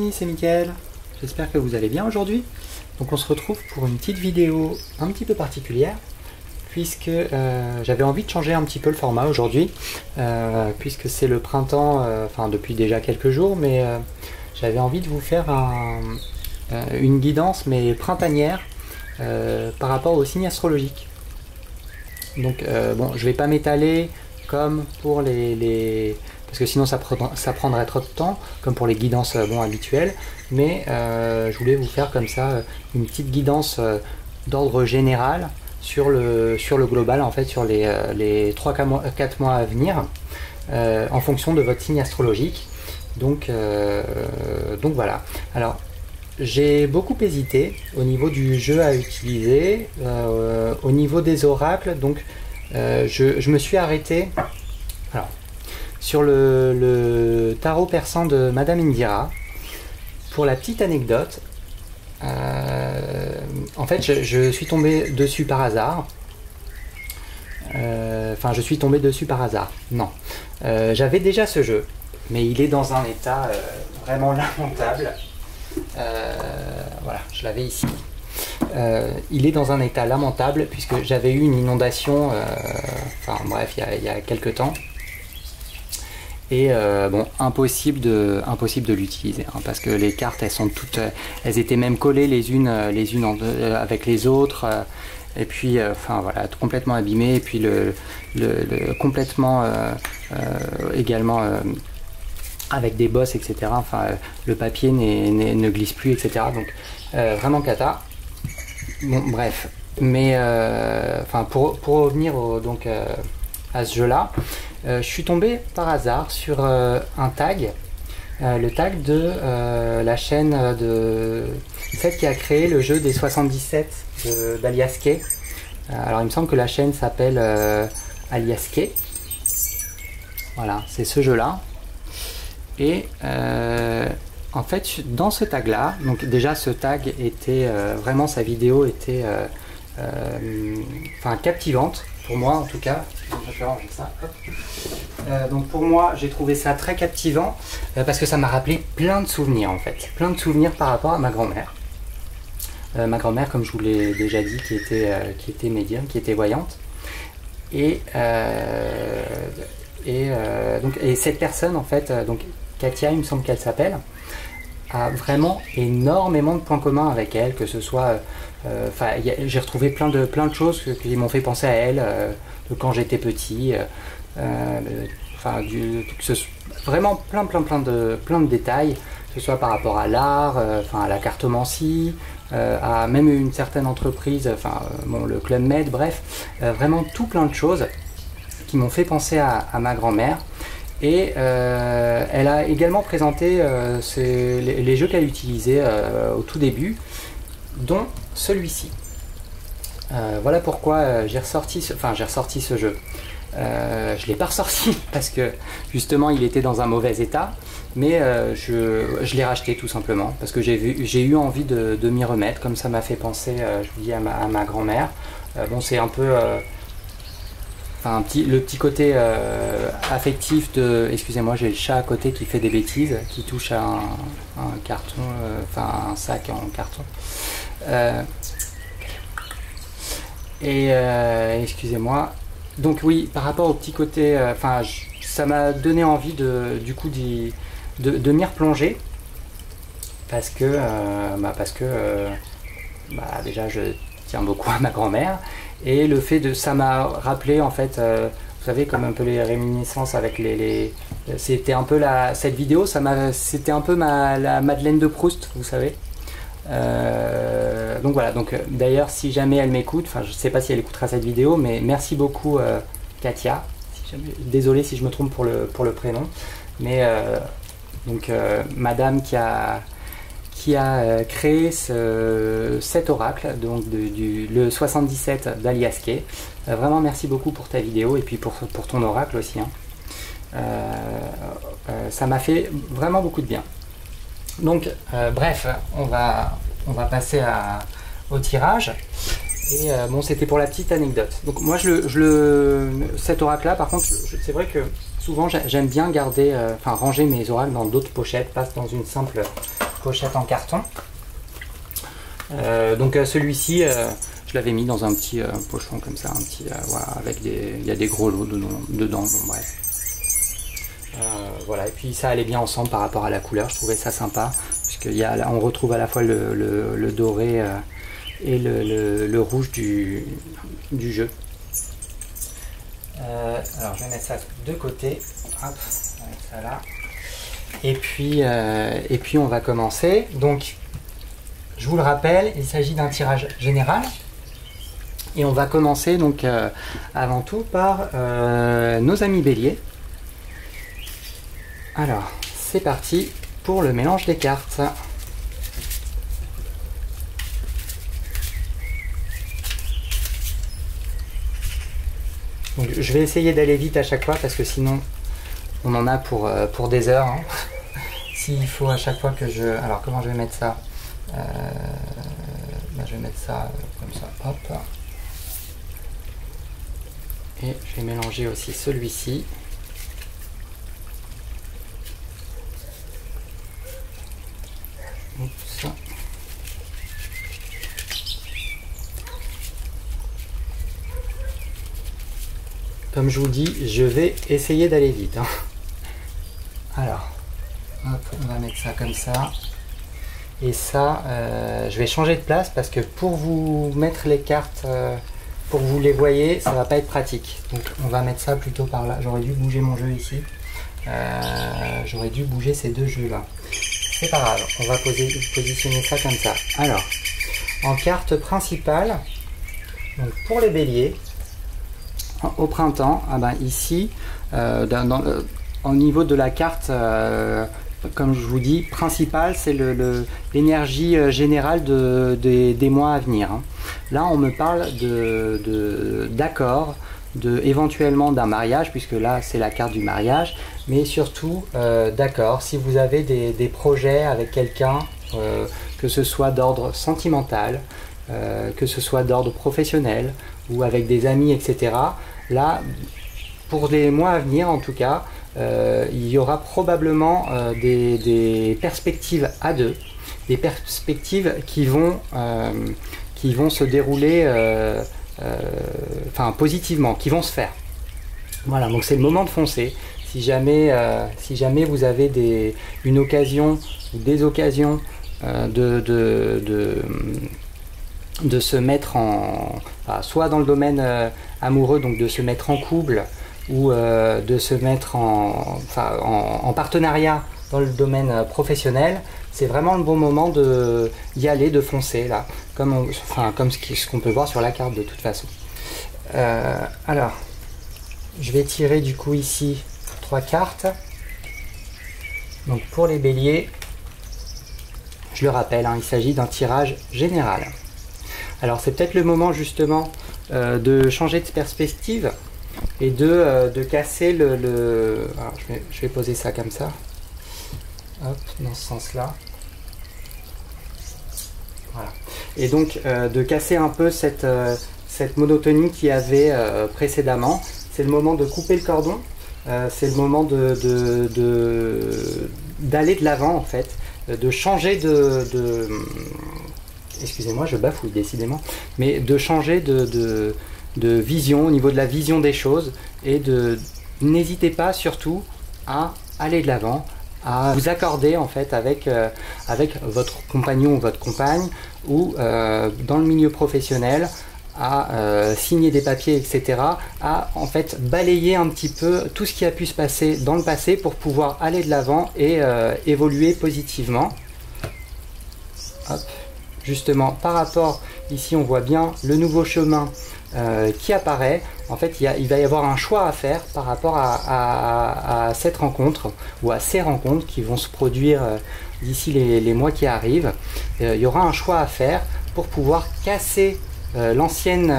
amis, c'est Mickaël. J'espère que vous allez bien aujourd'hui. Donc on se retrouve pour une petite vidéo un petit peu particulière puisque j'avais envie de changer un petit peu le format aujourd'hui puisque c'est le printemps, enfin depuis déjà quelques jours, mais j'avais envie de vous faire une guidance mais printanière par rapport aux signes astrologiques. Donc bon, je vais pas m'étaler comme pour parce que sinon ça prendrait trop de temps, comme pour les guidances habituelles, mais je voulais vous faire comme ça une petite guidance d'ordre général sur le global, en fait, sur les 3-4 mois à venir, en fonction de votre signe astrologique. Donc voilà. Alors, j'ai beaucoup hésité au niveau du jeu à utiliser, au niveau des oracles, donc je me suis arrêté alors, sur le tarot persan de Madame Indira. Pour la petite anecdote, en fait je suis tombé dessus par hasard. Enfin, je suis tombé dessus par hasard. Non. J'avais déjà ce jeu, mais il est dans un état vraiment lamentable. Voilà, je l'avais ici. Il est dans un état lamentable puisque j'avais eu une inondation, enfin bref, il y a quelques temps. Et bon, impossible de l'utiliser, hein, parce que les cartes, elles étaient même collées les unes avec les autres, et puis enfin voilà, complètement abîmées, et puis complètement également avec des bosses, etc. Enfin, le papier ne glisse plus, etc. Donc vraiment cata. Bon, bref, mais enfin pour revenir à ce jeu-là. Je suis tombé par hasard sur un tag, le tag de la chaîne de celle qui a créé le jeu des 77 d'Alias Kay. Alors il me semble que la chaîne s'appelle Alias Kay. Voilà, c'est ce jeu-là. Et en fait, dans ce tag-là, donc déjà ce tag était vraiment, sa vidéo était enfin captivante. Pour moi en tout cas, je vais ranger ça. Donc pour moi, j'ai trouvé ça très captivant parce que ça m'a rappelé plein de souvenirs en fait, plein de souvenirs par rapport à ma grand-mère. Ma grand-mère, comme je vous l'ai déjà dit, qui était médium, qui était voyante. Et cette personne en fait, donc Katia, il me semble qu'elle s'appelle, a vraiment énormément de points communs avec elle, que ce soit j'ai retrouvé plein de choses qui m'ont fait penser à elle de quand j'étais petit, vraiment plein de détails, que ce soit par rapport à l'art, à la cartomancie, à même une certaine entreprise, le Club Med, bref, vraiment tout plein de choses qui m'ont fait penser à ma grand-mère. Et elle a également présenté les jeux qu'elle utilisait au tout début, dont celui-ci. Voilà pourquoi j'ai ressorti ce jeu. Je l'ai pas ressorti parce que justement il était dans un mauvais état, mais je l'ai racheté tout simplement parce que j'ai eu envie de m'y remettre, comme ça m'a fait penser, je vous dis, à ma grand-mère. Bon, c'est un peu le petit côté affectif de... Excusez-moi, j'ai le chat à côté qui fait des bêtises, qui touche à un carton, un sac en carton. Excusez-moi. Donc oui, par rapport au petit côté... ça m'a donné envie de m'y replonger. Parce que déjà, je tiens beaucoup à ma grand-mère. Et le fait ça m'a rappelé en fait, vous savez, comme un peu les réminiscences avec c'était un peu cette vidéo, c'était un peu la Madeleine de Proust, vous savez. Donc voilà, d'ailleurs si jamais elle m'écoute, je sais pas si elle écoutera cette vidéo, mais merci beaucoup Katia, désolé si je me trompe pour le prénom, mais madame qui a créé cet oracle, donc le 77 d'Alias Kay. Vraiment merci beaucoup pour ta vidéo et puis pour ton oracle aussi, hein. Ça m'a fait vraiment beaucoup de bien. Donc bref, on va passer au tirage. Et bon, c'était pour la petite anecdote. Donc moi cet oracle là, par contre, c'est vrai que souvent j'aime bien ranger mes oracles dans d'autres pochettes, pas dans une simple pochette en carton. Donc celui-ci, je l'avais mis dans un petit pochon comme ça, un petit, voilà, avec il y a des gros lots dedans, bon, bref. Voilà, et puis ça allait bien ensemble par rapport à la couleur, je trouvais ça sympa, puisqu'on retrouve à la fois le doré et le rouge du jeu. Alors je vais mettre ça de côté, hop, on va mettre ça là. Et puis on va commencer. Donc je vous le rappelle, il s'agit d'un tirage général. Et on va commencer donc avant tout par nos amis béliers. Alors, c'est parti pour le mélange des cartes. Donc, je vais essayer d'aller vite à chaque fois parce que sinon on en a pour des heures. Hein. S'il faut à chaque fois que je... Alors comment je vais mettre ça je vais mettre ça comme ça, hop. Et je vais mélanger aussi celui-ci. Oups. Comme je vous dis, je vais essayer d'aller vite. Hein. Alors, hop, on va mettre ça comme ça. Et ça, je vais changer de place parce que pour vous mettre les cartes, pour que vous les voyez, ça va pas être pratique. Donc on va mettre ça plutôt par là. J'aurais dû bouger mon jeu ici. J'aurais dû bouger ces deux jeux là. C'est pas grave, on va positionner ça comme ça. Alors, en carte principale, donc pour les béliers, au printemps, ah ben ici, au niveau de la carte, comme je vous dis, principale, c'est l'énergie générale des mois à venir. Hein. Là, on me parle d'accord, éventuellement d'un mariage, puisque là, c'est la carte du mariage, mais surtout d'accord, si vous avez des projets avec quelqu'un, que ce soit d'ordre sentimental, que ce soit d'ordre professionnel, ou avec des amis, etc. Là, pour les mois à venir, en tout cas, il y aura probablement des perspectives à deux, des perspectives qui vont se dérouler positivement, qui vont se faire. Voilà, donc c'est le moment de foncer. Si jamais vous avez une occasion ou des occasions de se mettre soit dans le domaine amoureux, donc de se mettre en couple, ou de se mettre en partenariat dans le domaine professionnel, c'est vraiment le bon moment d'y aller, de foncer là, comme ce qu'on peut voir sur la carte de toute façon. Alors, je vais tirer du coup ici 3 cartes. Donc pour les béliers, je le rappelle, hein, il s'agit d'un tirage général. Alors c'est peut-être le moment justement de changer de perspective et de casser Alors, je vais poser ça comme ça. Hop, dans ce sens-là. Voilà. Et donc de casser un peu cette monotonie qu'il y avait précédemment. C'est le moment de couper le cordon. C'est le moment d'aller de l'avant en fait, de changer excusez-moi, je bafouille décidément, mais de changer de vision, au niveau de la vision des choses, et n'hésitez pas surtout à aller de l'avant, à vous accorder en fait avec votre compagnon ou votre compagne, ou dans le milieu professionnel, à signer des papiers, etc., à en fait balayer un petit peu tout ce qui a pu se passer dans le passé pour pouvoir aller de l'avant et évoluer positivement. Hop. Justement, par rapport, ici on voit bien le nouveau chemin qui apparaît. En fait, il va y avoir un choix à faire par rapport à cette rencontre, ou à ces rencontres qui vont se produire d'ici les mois qui arrivent. Il y aura un choix à faire pour pouvoir casser l'ancienne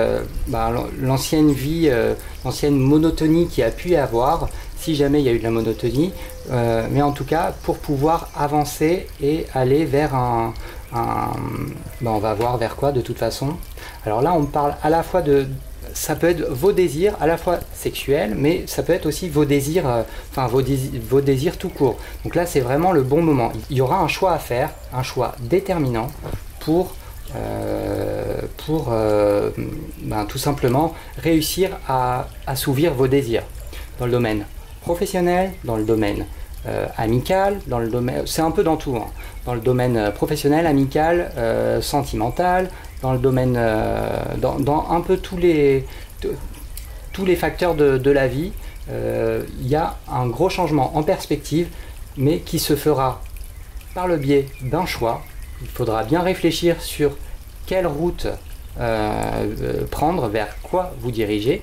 vie, l'ancienne monotonie qu'il y a pu y avoir, si jamais il y a eu de la monotonie, mais en tout cas pour pouvoir avancer et aller vers on va voir vers quoi de toute façon. Alors là on parle à la fois ça peut être vos désirs à la fois sexuels, mais ça peut être aussi vos désirs, vos désirs tout court. Donc là, c'est vraiment le bon moment. Il y aura un choix à faire, un choix déterminant pour tout simplement réussir à assouvir vos désirs dans le domaine professionnel, dans le domaine amical, dans le domaine, c'est un peu dans tout, hein, dans le domaine professionnel, amical, sentimental, dans le domaine, dans un peu tous les facteurs de la vie. Il y a un gros changement en perspective, mais qui se fera par le biais d'un choix. Il faudra bien réfléchir sur quelle route prendre, vers quoi vous diriger.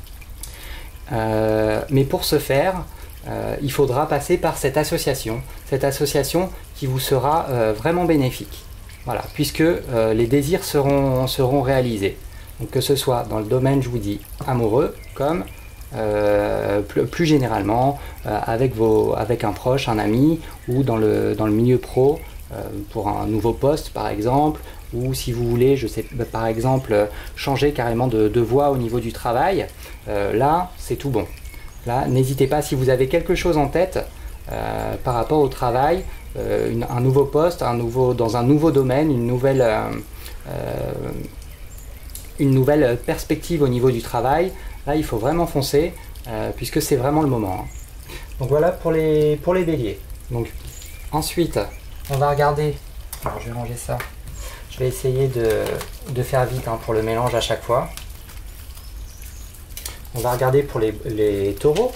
Mais pour ce faire, il faudra passer par cette association qui vous sera vraiment bénéfique. Voilà, puisque les désirs seront réalisés. Donc que ce soit dans le domaine, je vous dis, amoureux, comme plus généralement avec un proche, un ami, ou dans le milieu pro, pour un nouveau poste par exemple, ou si vous voulez, je sais, par exemple, changer carrément de voie au niveau du travail, là c'est tout bon. Là, n'hésitez pas, si vous avez quelque chose en tête par rapport au travail, un nouveau poste, dans un nouveau domaine, une nouvelle perspective au niveau du travail, là il faut vraiment foncer, puisque c'est vraiment le moment. Donc voilà pour les béliers. Donc ensuite, on va regarder, alors je vais ranger ça, je vais essayer de faire vite pour le mélange à chaque fois. On va regarder pour les taureaux.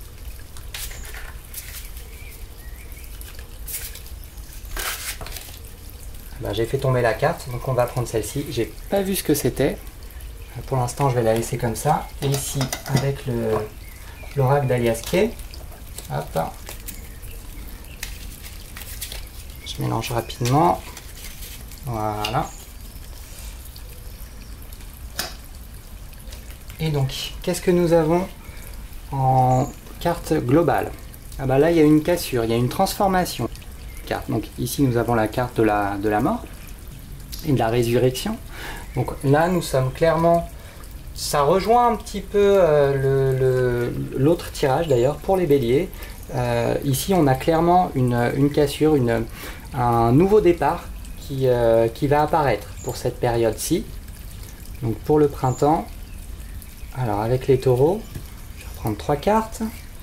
J'ai fait tomber la carte, donc on va prendre celle-ci. J'ai pas vu ce que c'était. Pour l'instant, je vais la laisser comme ça. Et ici, avec l'oracle d'Alias Kay. Hop. Je mélange rapidement. Voilà. Et donc, qu'est-ce que nous avons en carte globale? Là, il y a une cassure, il y a une transformation. Donc ici, nous avons la carte de la mort et de la résurrection. Donc là, nous sommes clairement... Ça rejoint un petit peu l'autre tirage, d'ailleurs, pour les béliers. Ici, on a clairement une cassure, un nouveau départ qui va apparaître pour cette période-ci. Donc pour le printemps... Alors avec les taureaux, je vais reprendre 3 cartes.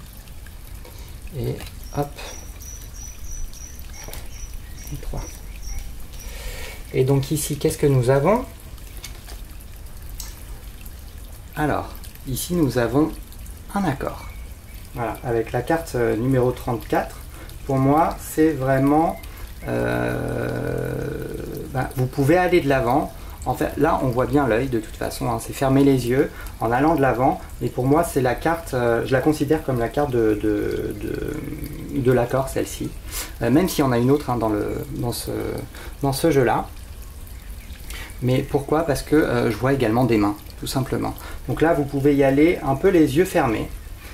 Et hop. Et 3. Et donc ici, qu'est-ce que nous avons? Alors, ici nous avons un accord. Voilà, avec la carte numéro 34. Pour moi, c'est vraiment... vous pouvez aller de l'avant. En fait, là, on voit bien l'œil de toute façon, c'est fermer les yeux en allant de l'avant. Et pour moi, c'est la carte, je la considère comme la carte de l'accord, celle-ci. Même s'il y en a une autre dans ce jeu-là. Mais pourquoi? Parce que je vois également des mains, tout simplement. Donc là, vous pouvez y aller un peu les yeux fermés.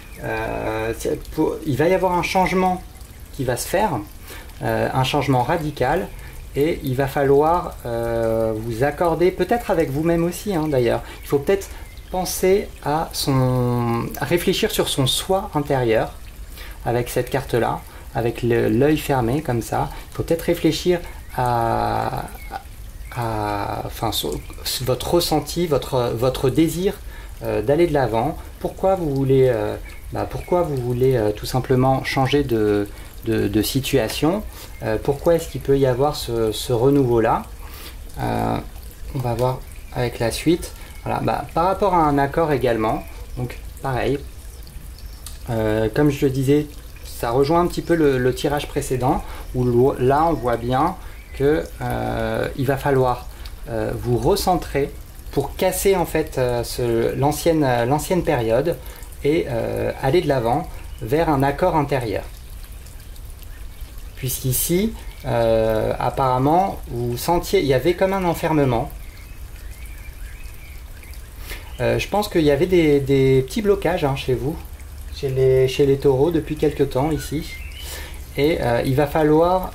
Il va y avoir un changement qui va se faire, un changement radical. Et il va falloir vous accorder, peut-être avec vous-même aussi d'ailleurs. Il faut peut-être penser à réfléchir sur son soi intérieur avec cette carte-là, avec l'œil fermé comme ça. Il faut peut-être réfléchir à votre ressenti, votre désir d'aller de l'avant. Pourquoi vous voulez tout simplement changer de situation, pourquoi est-ce qu'il peut y avoir ce renouveau-là. On va voir avec la suite. Voilà, par rapport à un accord également, donc pareil, comme je le disais, ça rejoint un petit peu le tirage précédent, où là on voit bien que il va falloir vous recentrer pour casser en fait l'ancienne période et aller de l'avant vers un accord intérieur. Puisqu'ici, apparemment, vous sentiez, il y avait comme un enfermement. Je pense qu'il y avait des petits blocages chez vous, chez les taureaux, depuis quelque temps ici. Et il va falloir,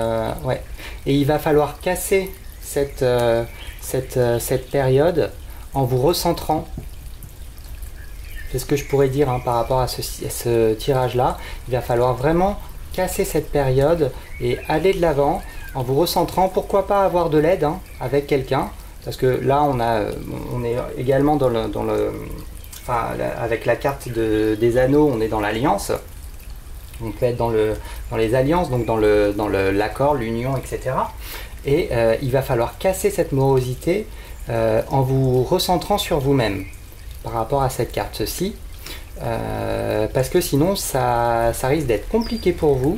et il va falloir casser cette période en vous recentrant. C'est ce que je pourrais dire hein, par rapport à ce tirage-là. Il va falloir vraiment casser cette période et aller de l'avant en vous recentrant. Pourquoi pas avoir de l'aide hein, avec quelqu'un, parce que là on est également enfin, avec la carte des anneaux, on est dans l'alliance. On peut être dans les alliances, donc dans l'accord, l'union, etc. Et il va falloir casser cette morosité en vous recentrant sur vous-même par rapport à cette carte-ci, parce que sinon ça risque d'être compliqué pour vous,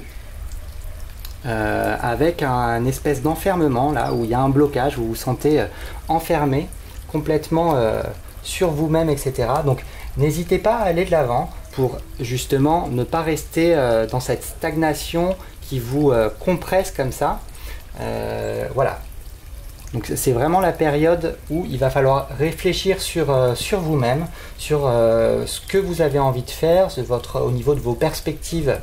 avec un espèce d'enfermement là où il y a un blocage, vous vous sentez enfermé complètement sur vous-même, etc. Donc n'hésitez pas à aller de l'avant pour justement ne pas rester dans cette stagnation qui vous compresse comme ça. Voilà. Donc c'est vraiment la période où il va falloir réfléchir sur vous-même, sur ce que vous avez envie de faire, au niveau de vos perspectives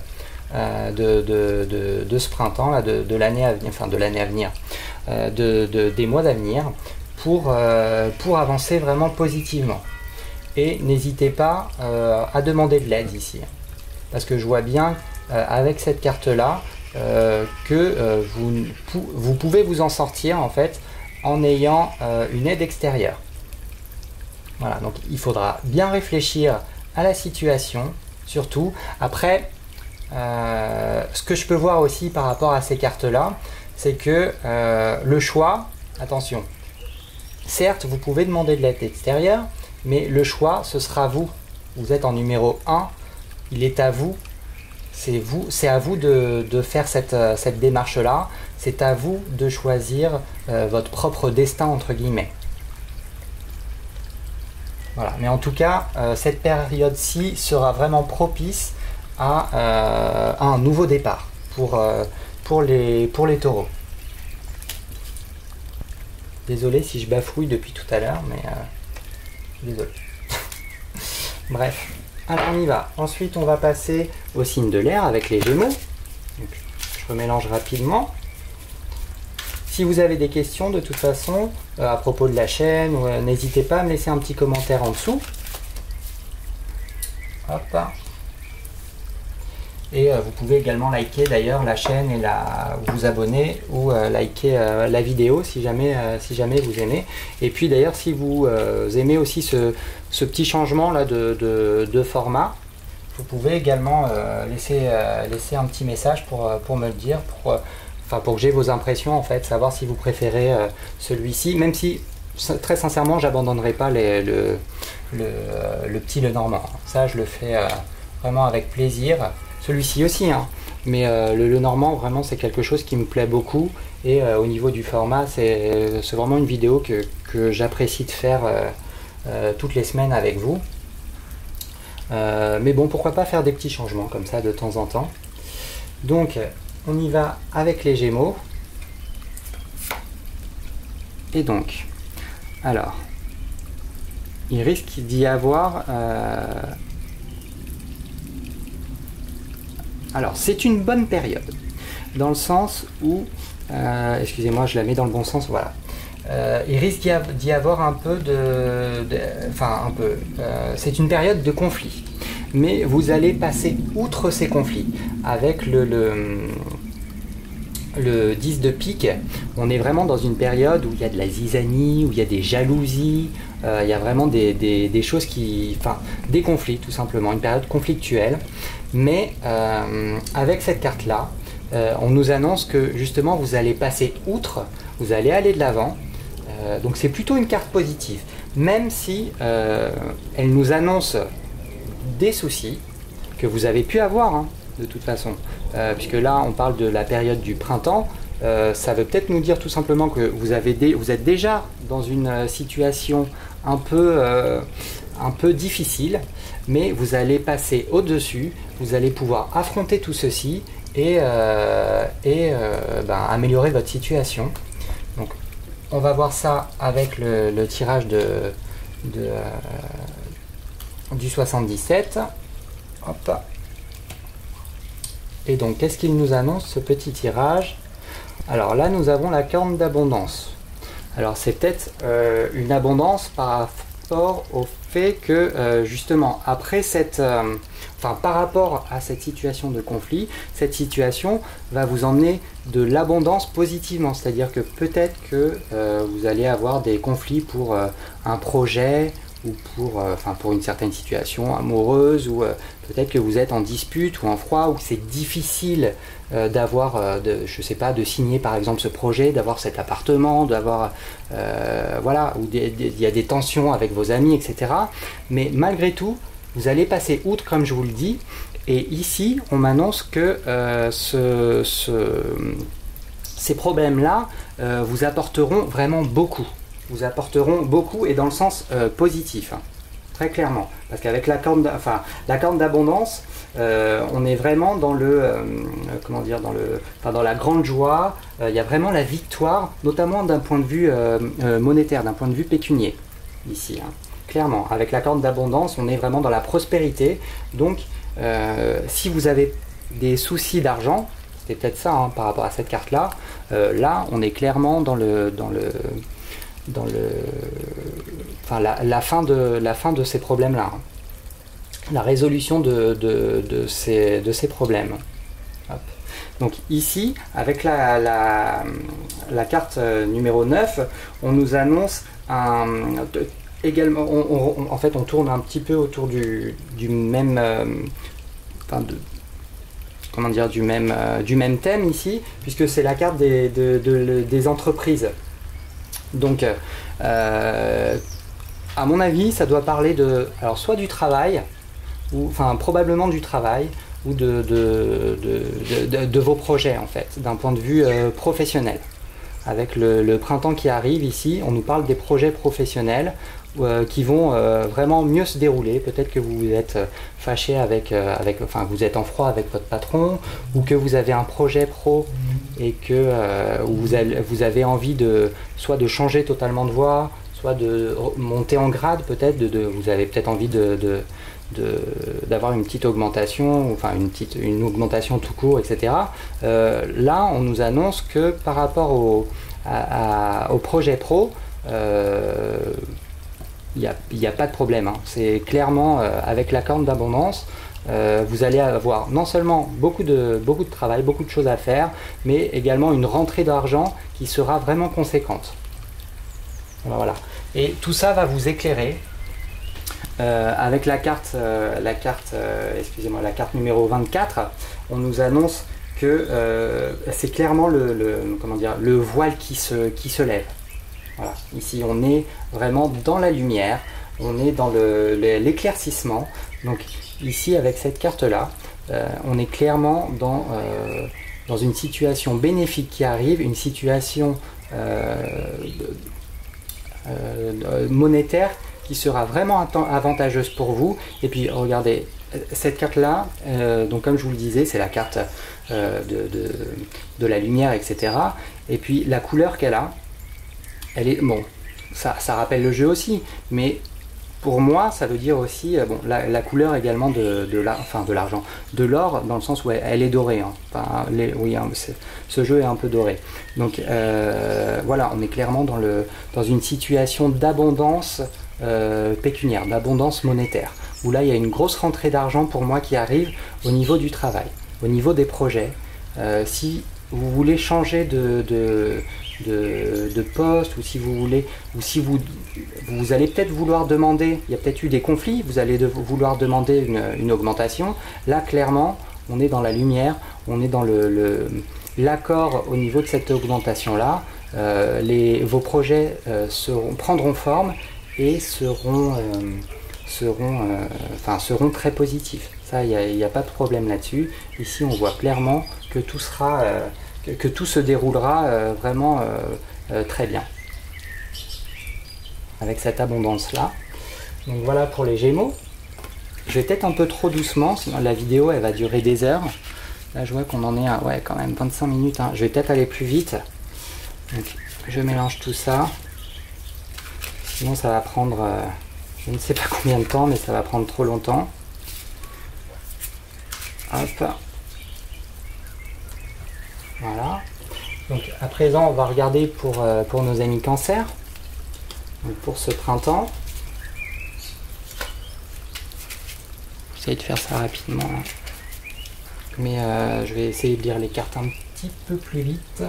de ce printemps, là, de l'année à venir, enfin de l'année à venir, des mois d'avenir, pour avancer vraiment positivement. Et n'hésitez pas à demander de l'aide ici, parce que je vois bien avec cette carte-là que vous pouvez vous en sortir en fait en ayant une aide extérieure. Voilà, donc il faudra bien réfléchir à la situation, surtout. Après, ce que je peux voir aussi par rapport à ces cartes-là, c'est que le choix, attention, certes, vous pouvez demander de l'aide extérieure, mais le choix, ce sera vous. Vous êtes en numéro 1, il est à vous. C'est à vous de faire cette démarche-là. C'est à vous de choisir votre propre destin, entre guillemets. Voilà. Mais en tout cas, cette période-ci sera vraiment propice à un nouveau départ pour les taureaux. Désolé si je bafouille depuis tout à l'heure, mais désolé. Bref. Alors on y va. Ensuite on va passer au signe de l'air avec les Gémeaux. Donc, je remélange rapidement. Si vous avez des questions de toute façon à propos de la chaîne, n'hésitez pas à me laisser un petit commentaire en dessous. Hop. Et vous pouvez également liker d'ailleurs la chaîne et vous abonner ou liker la vidéo si jamais vous aimez. Et puis d'ailleurs si vous aimez aussi ce petit changement là de format, vous pouvez également laisser un petit message pour me le dire, pour que j'ai vos impressions en fait, savoir si vous préférez celui-ci, même si très sincèrement j'abandonnerai pas le petit Lenormand. Ça je le fais vraiment avec plaisir. Celui-ci aussi, hein. Mais le Normand, vraiment, c'est quelque chose qui me plaît beaucoup. Et au niveau du format, c'est vraiment une vidéo que j'apprécie de faire toutes les semaines avec vous. Mais bon, pourquoi pas faire des petits changements comme ça de temps en temps. Donc, on y va avec les Gémeaux. Et donc, alors, il risque d'y avoir... Alors, c'est une bonne période, dans le sens où, excusez-moi, je la mets dans le bon sens, voilà. Il risque d'y avoir un peu c'est une période de conflit. Mais vous allez passer outre ces conflits. Avec le 10 de pique, on est vraiment dans une période où il y a de la zizanie, où il y a des jalousies, il y a vraiment des choses des conflits tout simplement, une période conflictuelle. Mais avec cette carte-là, on nous annonce que justement vous allez passer outre, vous allez aller de l'avant. Donc c'est plutôt une carte positive, même si elle nous annonce des soucis que vous avez pu avoir hein, de toute façon. Puisque là on parle de la période du printemps, ça veut peut-être nous dire tout simplement que vous êtes déjà dans une situation un peu difficile, mais vous allez passer au-dessus, vous allez pouvoir affronter tout ceci et améliorer votre situation. Donc on va voir ça avec le tirage du 77. Hop. Et donc qu'est-ce qu'il nous annonce ce petit tirage? Alors là nous avons la corne d'abondance. Alors c'est peut-être une abondance par rapport au fait que justement après par rapport à cette situation de conflit, cette situation va vous emmener de l'abondance positivement, c'est-à-dire que peut-être que vous allez avoir des conflits pour un projet ou pour une certaine situation amoureuse, ou peut-être que vous êtes en dispute ou en froid, ou que c'est difficile je sais pas, de signer par exemple ce projet, d'avoir cet appartement, voilà, où il y a des tensions avec vos amis, etc. Mais malgré tout, vous allez passer outre, comme je vous le dis, et ici on m'annonce que ces problèmes-là vous apporteront vraiment beaucoup. Vous apporteront beaucoup, et dans le sens positif, hein, très clairement. Parce qu'avec la corne d'abondance, on est vraiment dans dans la grande joie. Il y a vraiment la victoire, notamment d'un point de vue monétaire, d'un point de vue pécunier, ici. Hein. Clairement, avec la corne d'abondance, on est vraiment dans la prospérité. Donc, si vous avez des soucis d'argent, c'était peut-être ça hein, par rapport à cette carte-là, là, on est clairement dans la fin de ces problèmes-là. Hein. La résolution de ces problèmes. Hop. Donc ici, avec la carte numéro 9, on nous annonce également, en fait, on tourne un petit peu autour du même, du même thème ici, puisque c'est la carte des entreprises. Donc, à mon avis, ça doit parler soit du travail, probablement du travail, ou de vos projets, en fait, d'un point de vue professionnel. Avec le printemps qui arrive ici, on nous parle des projets professionnels qui vont vraiment mieux se dérouler. Peut-être que vous êtes fâché vous êtes en froid avec votre patron, ou que vous avez un projet pro et que vous avez envie soit de changer totalement de voie, soit de monter en grade, peut-être, vous avez peut-être envie d'avoir une petite augmentation, une augmentation tout court, etc. Là, on nous annonce que par rapport au projet pro, il n'y a pas de problème. Hein. C'est clairement, avec la corne d'abondance, vous allez avoir non seulement beaucoup de travail, beaucoup de choses à faire, mais également une rentrée d'argent qui sera vraiment conséquente. Voilà. Et tout ça va vous éclairer. Avec la carte numéro 24, on nous annonce que c'est clairement le voile qui se lève. Voilà. Ici, on est vraiment dans la lumière, on est dans l'éclaircissement. Donc ici, avec cette carte-là, on est clairement dans une situation bénéfique qui arrive, une situation monétaire qui sera vraiment avantageuse pour vous. Et puis regardez, cette carte là, donc comme je vous le disais, c'est la carte de la lumière, etc. Et puis la couleur qu'elle a, elle est, bon, ça rappelle le jeu aussi, mais pour moi ça veut dire aussi la couleur également de l'argent, de l'or, dans le sens où elle est dorée, hein. Ce jeu est un peu doré. Donc voilà, on est clairement dans une situation d'abondance pécuniaire, d'abondance monétaire, où là il y a une grosse rentrée d'argent pour moi qui arrive au niveau du travail, au niveau des projets. Si vous voulez changer de poste, ou si vous allez peut-être vouloir demander, il y a peut-être eu des conflits, vous allez vouloir demander une augmentation. Là clairement on est dans la lumière, on est dans l'accord au niveau de cette augmentation là. Vos projets prendront forme et seront très positifs. Ça, il n'y a pas de problème là-dessus. Ici, on voit clairement que tout se déroulera vraiment très bien. Avec cette abondance-là. Donc voilà pour les Gémeaux. Je vais peut-être un peu trop doucement, sinon la vidéo, elle va durer des heures. Là, je vois qu'on en est à quand même 25 minutes. Hein. Je vais peut-être aller plus vite. Donc, je mélange tout ça. Sinon, ça va prendre, je ne sais pas combien de temps, mais ça va prendre trop longtemps. Hop. Voilà. Donc à présent, on va regarder pour nos amis cancer, donc pour ce printemps. J'essaie de faire ça rapidement, hein. Mais je vais essayer de lire les cartes un petit peu plus vite.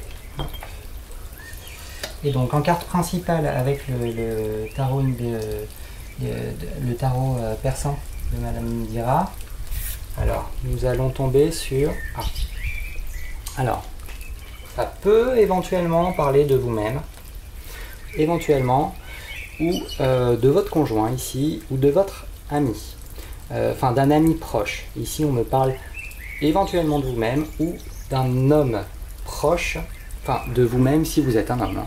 Et donc en carte principale avec le tarot, le tarot persan de Madame Indira, alors nous allons tomber sur... Ah. Alors, ça peut éventuellement parler de vous-même, éventuellement, ou de votre conjoint ici, ou de votre ami, enfin d'un ami proche. Ici on me parle éventuellement de vous-même, ou d'un homme proche, enfin de vous-même si vous êtes un homme.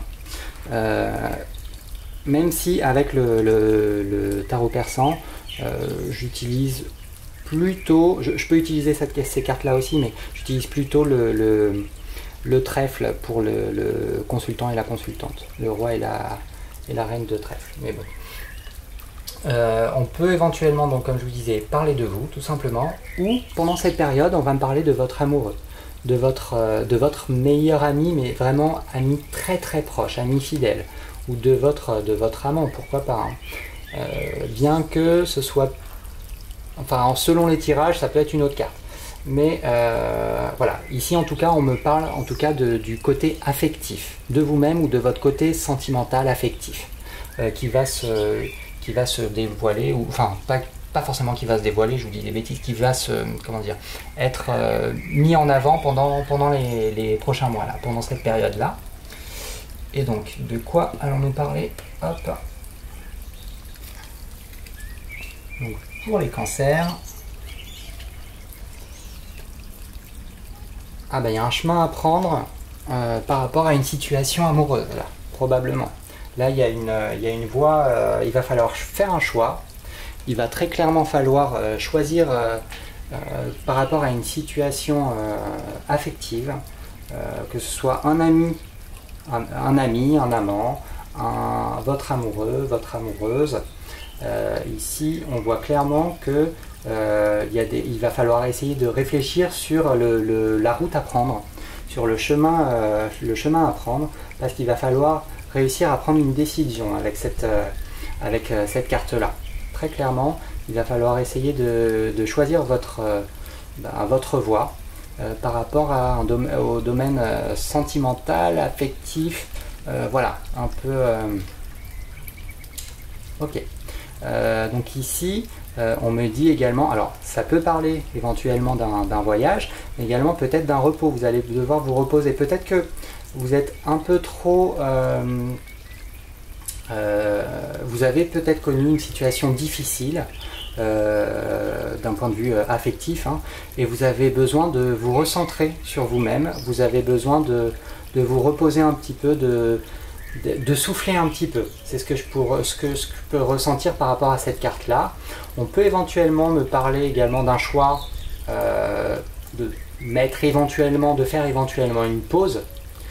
Même si avec le tarot persan, j'utilise plutôt, je peux utiliser ces cartes là aussi, mais j'utilise plutôt le trèfle pour le consultant et la consultante, le roi et la reine de trèfle. Mais bon. On peut éventuellement, donc, comme je vous disais, parler de vous, tout simplement, ou pendant cette période, on va me parler de votre amoureux, de votre meilleur ami, mais vraiment ami très très proche, ami fidèle, ou de votre amant, pourquoi pas. Hein. Bien que ce soit, enfin, selon les tirages, ça peut être une autre carte. Mais voilà, ici en tout cas, on me parle en tout cas du côté affectif, de vous-même ou de votre côté sentimental affectif, qui va se dévoiler, ou enfin pas forcément qui va se dévoiler, je vous dis des bêtises, qui va comment dire, être mis en avant pendant les prochains mois, là, pendant cette période-là. Et donc, de quoi allons-nous parler? Hop. Donc, pour les cancers, ah ben il y a un chemin à prendre par rapport à une situation amoureuse, là, probablement. Là, il y a une voie, il va falloir faire un choix. Il va très clairement falloir choisir par rapport à une situation affective, que ce soit un ami, un amant, votre amoureux, votre amoureuse. Ici, on voit clairement que il va falloir essayer de réfléchir sur la route à prendre, sur le chemin à prendre, parce qu'il va falloir réussir à prendre une décision avec cette carte-là. Très clairement, il va falloir essayer de choisir votre voie par rapport au domaine sentimental, affectif, voilà, un peu... Ok. Donc ici, on me dit également, alors ça peut parler éventuellement d'un voyage, mais également peut-être d'un repos. Vous allez devoir vous reposer. Peut-être que vous êtes un peu trop... vous avez peut-être connu une situation difficile d'un point de vue affectif, hein, et vous avez besoin de vous recentrer sur vous-même. Vous avez besoin de vous reposer un petit peu, de souffler un petit peu. C'est ce que je peux ressentir par rapport à cette carte-là. On peut éventuellement me parler également d'un choix, de faire éventuellement une pause.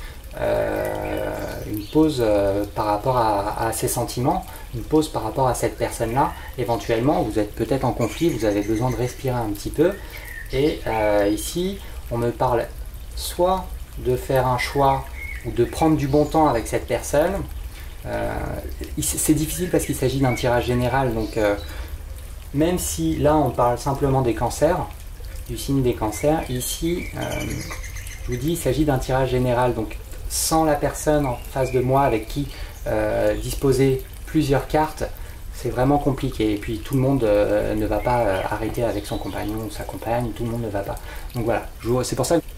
Par rapport à ses sentiments, une pause par rapport à cette personne-là. Éventuellement, vous êtes peut-être en conflit, vous avez besoin de respirer un petit peu. Et ici, on me parle soit de faire un choix ou de prendre du bon temps avec cette personne. C'est difficile parce qu'il s'agit d'un tirage général, donc même si là on parle simplement des cancers, du signe des cancers, ici je vous dis il s'agit d'un tirage général, donc sans la personne en face de moi avec qui disposer plusieurs cartes, c'est vraiment compliqué. Et puis tout le monde ne va pas arrêter avec son compagnon ou sa compagne, tout le monde ne va pas. Donc voilà, c'est pour ça que...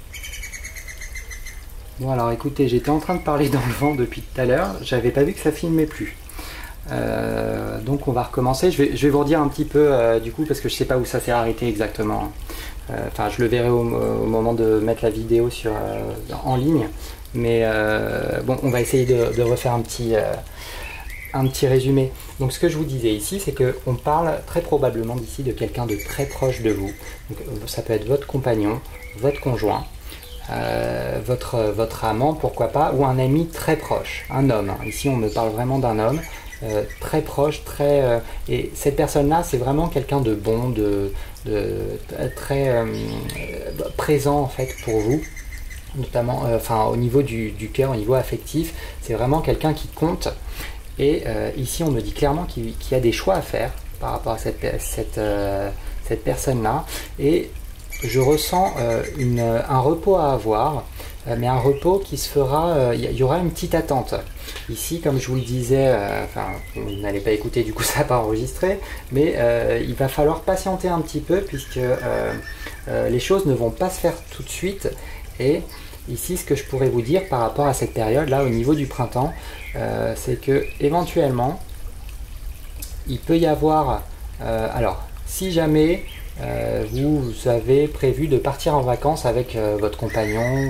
Bon alors écoutez, j'étais en train de parler dans le vent depuis tout à l'heure, j'avais pas vu que ça filmait plus. Donc on va recommencer, je vais vous redire un petit peu du coup parce que je sais pas où ça s'est arrêté exactement. Enfin je le verrai au moment de mettre la vidéo en ligne. Mais bon, on va essayer de refaire un petit résumé. Donc ce que je vous disais ici, c'est qu'on parle très probablement d'ici de quelqu'un de très proche de vous. Donc, ça peut être votre compagnon, votre conjoint, votre amant, pourquoi pas, ou un ami très proche, un homme. Ici on me parle vraiment d'un homme très proche, et cette personne-là, c'est vraiment quelqu'un de bon, de très présent en fait pour vous. notamment enfin au niveau du cœur, au niveau affectif. C'est vraiment quelqu'un qui compte. Et ici, on me dit clairement qu'il y a des choix à faire par rapport à cette personne-là. Et je ressens un repos à avoir, mais un repos qui se fera, il y aura une petite attente. Ici, comme je vous le disais, enfin, vous n'allez pas écouter, du coup ça n'a pas enregistré, mais il va falloir patienter un petit peu, puisque les choses ne vont pas se faire tout de suite. Et ici, ce que je pourrais vous dire par rapport à cette période-là, au niveau du printemps, c'est que éventuellement, il peut y avoir, alors, si jamais vous avez prévu de partir en vacances avec votre compagnon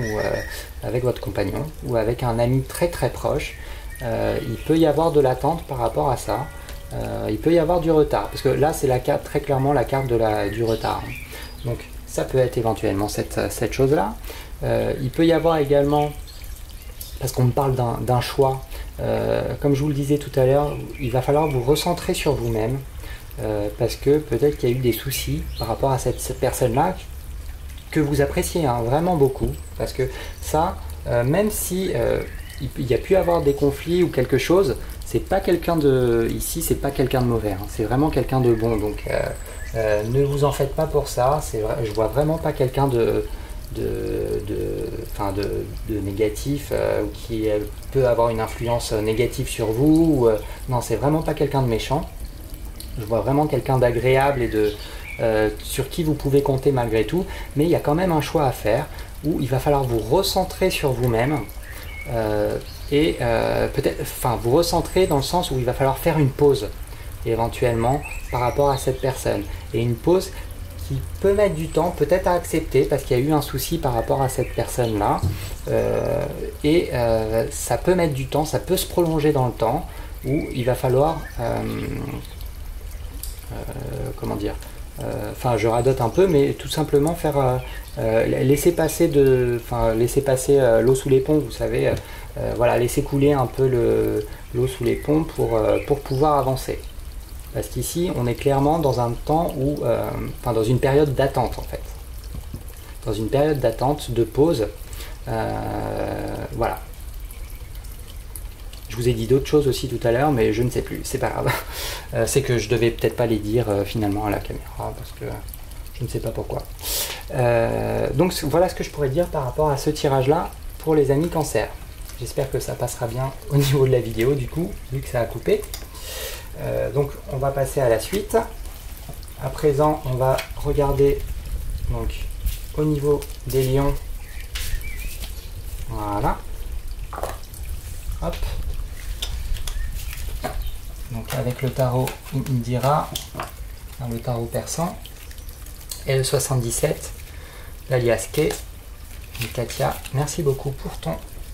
ou avec un ami très très proche, il peut y avoir de l'attente par rapport à ça. Il peut y avoir du retard, parce que là c'est la carte, très clairement la carte du retard. Donc ça peut être éventuellement cette chose-là. Il peut y avoir également, parce qu'on me parle d'un choix, comme je vous le disais tout à l'heure, il va falloir vous recentrer sur vous-même. Parce que peut-être qu'il y a eu des soucis par rapport à cette personne-là que vous appréciez vraiment beaucoup, parce que ça, même si il y a pu avoir des conflits ou quelque chose, c'est pas quelqu'un de ici, c'est pas quelqu'un de mauvais, c'est vraiment quelqu'un de bon. Donc ne vous en faites pas pour ça. C'est vrai, je vois vraiment pas quelqu'un de négatif qui peut avoir une influence négative sur vous. Non, c'est vraiment pas quelqu'un de méchant. Je vois vraiment quelqu'un d'agréable et sur qui vous pouvez compter malgré tout, mais il y a quand même un choix à faire où il va falloir vous recentrer sur vous-même peut-être, enfin, vous recentrer dans le sens où il va falloir faire une pause éventuellement par rapport à cette personne, et une pause qui peut mettre du temps peut-être à accepter parce qu'il y a eu un souci par rapport à cette personne-là, ça peut mettre du temps, ça peut se prolonger dans le temps où il va falloir comment dire, enfin je radote un peu, mais tout simplement faire laisser passer l'eau sous les ponts, vous savez, voilà, laisser couler un peu l'eau sous les ponts pour pouvoir avancer. Parce qu'ici on est clairement dans un temps où, dans une période d'attente en fait, dans une période d'attente, de pause, voilà. Je vous ai dit d'autres choses aussi tout à l'heure, mais je ne sais plus, c'est pas grave. C'est que je devais peut-être pas les dire finalement à la caméra, parce que je ne sais pas pourquoi. Donc voilà ce que je pourrais dire par rapport à ce tirage-là pour les amis cancer. J'espère que ça passera bien au niveau de la vidéo, du coup, vu que ça a coupé. Donc on va passer à la suite. À présent, on va regarder donc au niveau des lions. Voilà. Hop. Donc avec le tarot Indira, le tarot persan, et le 77, l'alias K. Katia, merci beaucoup pour ton,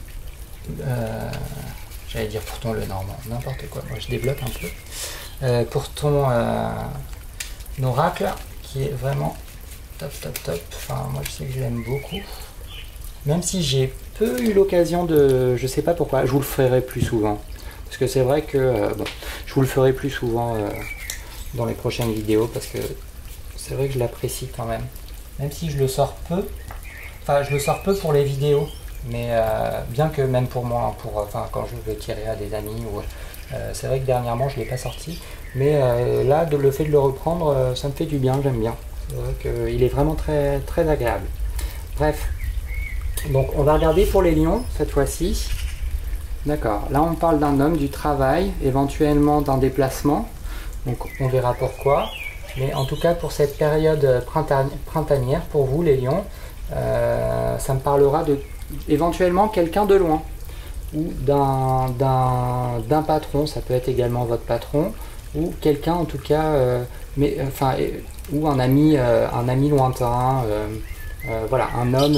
j'allais dire pour ton le normand, n'importe quoi, moi je développe un peu, pour ton oracle qui est vraiment top, enfin moi je sais que je l'aime beaucoup, même si j'ai peu eu l'occasion de, je sais pas pourquoi, je vous le ferai plus souvent. Parce que c'est vrai que je vous le ferai plus souvent dans les prochaines vidéos, parce que c'est vrai que je l'apprécie quand même. Même si je le sors peu, enfin je le sors peu pour les vidéos, mais bien que même pour moi, quand je veux tirer à des amis, c'est vrai que dernièrement je ne l'ai pas sorti, mais là le fait de le reprendre, ça me fait du bien, j'aime bien. C'est vrai qu'il est vraiment très, très agréable. Bref, donc on va regarder pour les lions cette fois-ci. D'accord, là on parle d'un homme, du travail, éventuellement d'un déplacement, donc on verra pourquoi, mais en tout cas pour cette période printanière, pour vous les lions, ça me parlera de éventuellement quelqu'un de loin, ou d'un patron, ça peut être également votre patron, ou quelqu'un en tout cas, ou un ami lointain, voilà, un homme,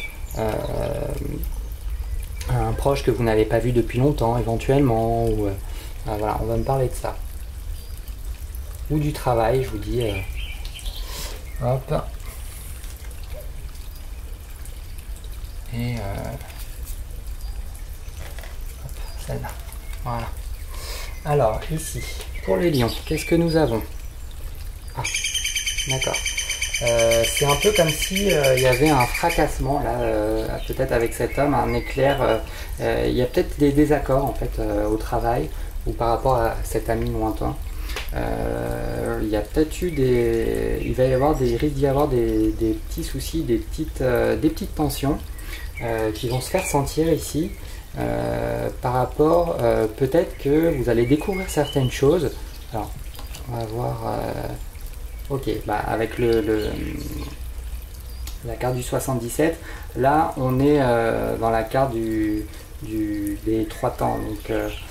un proche que vous n'avez pas vu depuis longtemps éventuellement, ou voilà, on va me parler de ça, ou du travail, je vous dis, hop, et celle-là, voilà. Alors ici pour les lions, qu'est-ce que nous avons? Ah, d'accord. C'est un peu comme si il y avait un fracassement là, peut-être avec cet homme, un éclair. Il y a peut-être des désaccords en fait au travail ou par rapport à cet ami lointain. Il y a peut-être eu il va y avoir il risque d'y avoir des petits soucis, des petites tensions qui vont se faire sentir ici. Par rapport, peut-être que vous allez découvrir certaines choses. Alors, on va voir. Ok, bah avec la carte du 77, là on est dans la carte des trois temps. Donc,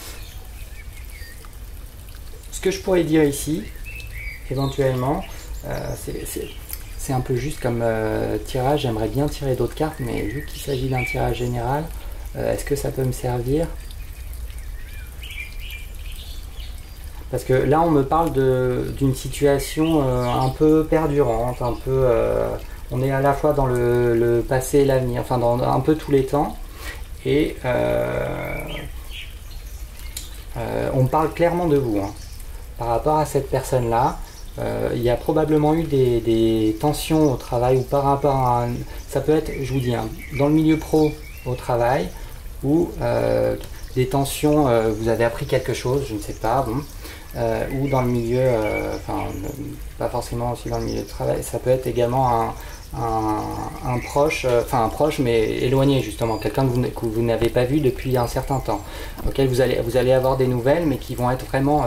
ce que je pourrais dire ici, éventuellement, c'est un peu juste comme tirage. J'aimerais bien tirer d'autres cartes, mais vu qu'il s'agit d'un tirage général, est-ce que ça peut me servir? Parce que là, on me parle d'une situation un peu perdurante, un peu. On est à la fois dans le passé et l'avenir, enfin dans un peu tous les temps. Et on parle clairement de vous. Hein. Par rapport à cette personne-là, il y a probablement eu des tensions au travail ou par rapport à. Ça peut être, je vous dis, hein, dans le milieu pro au travail, ou des tensions, vous avez appris quelque chose, je ne sais pas, bon. Ou dans le milieu, pas forcément aussi dans le milieu de travail, ça peut être également un proche, un proche mais éloigné justement, quelqu'un que vous n'avez pas vu depuis un certain temps, auquel vous allez avoir des nouvelles mais qui vont être vraiment,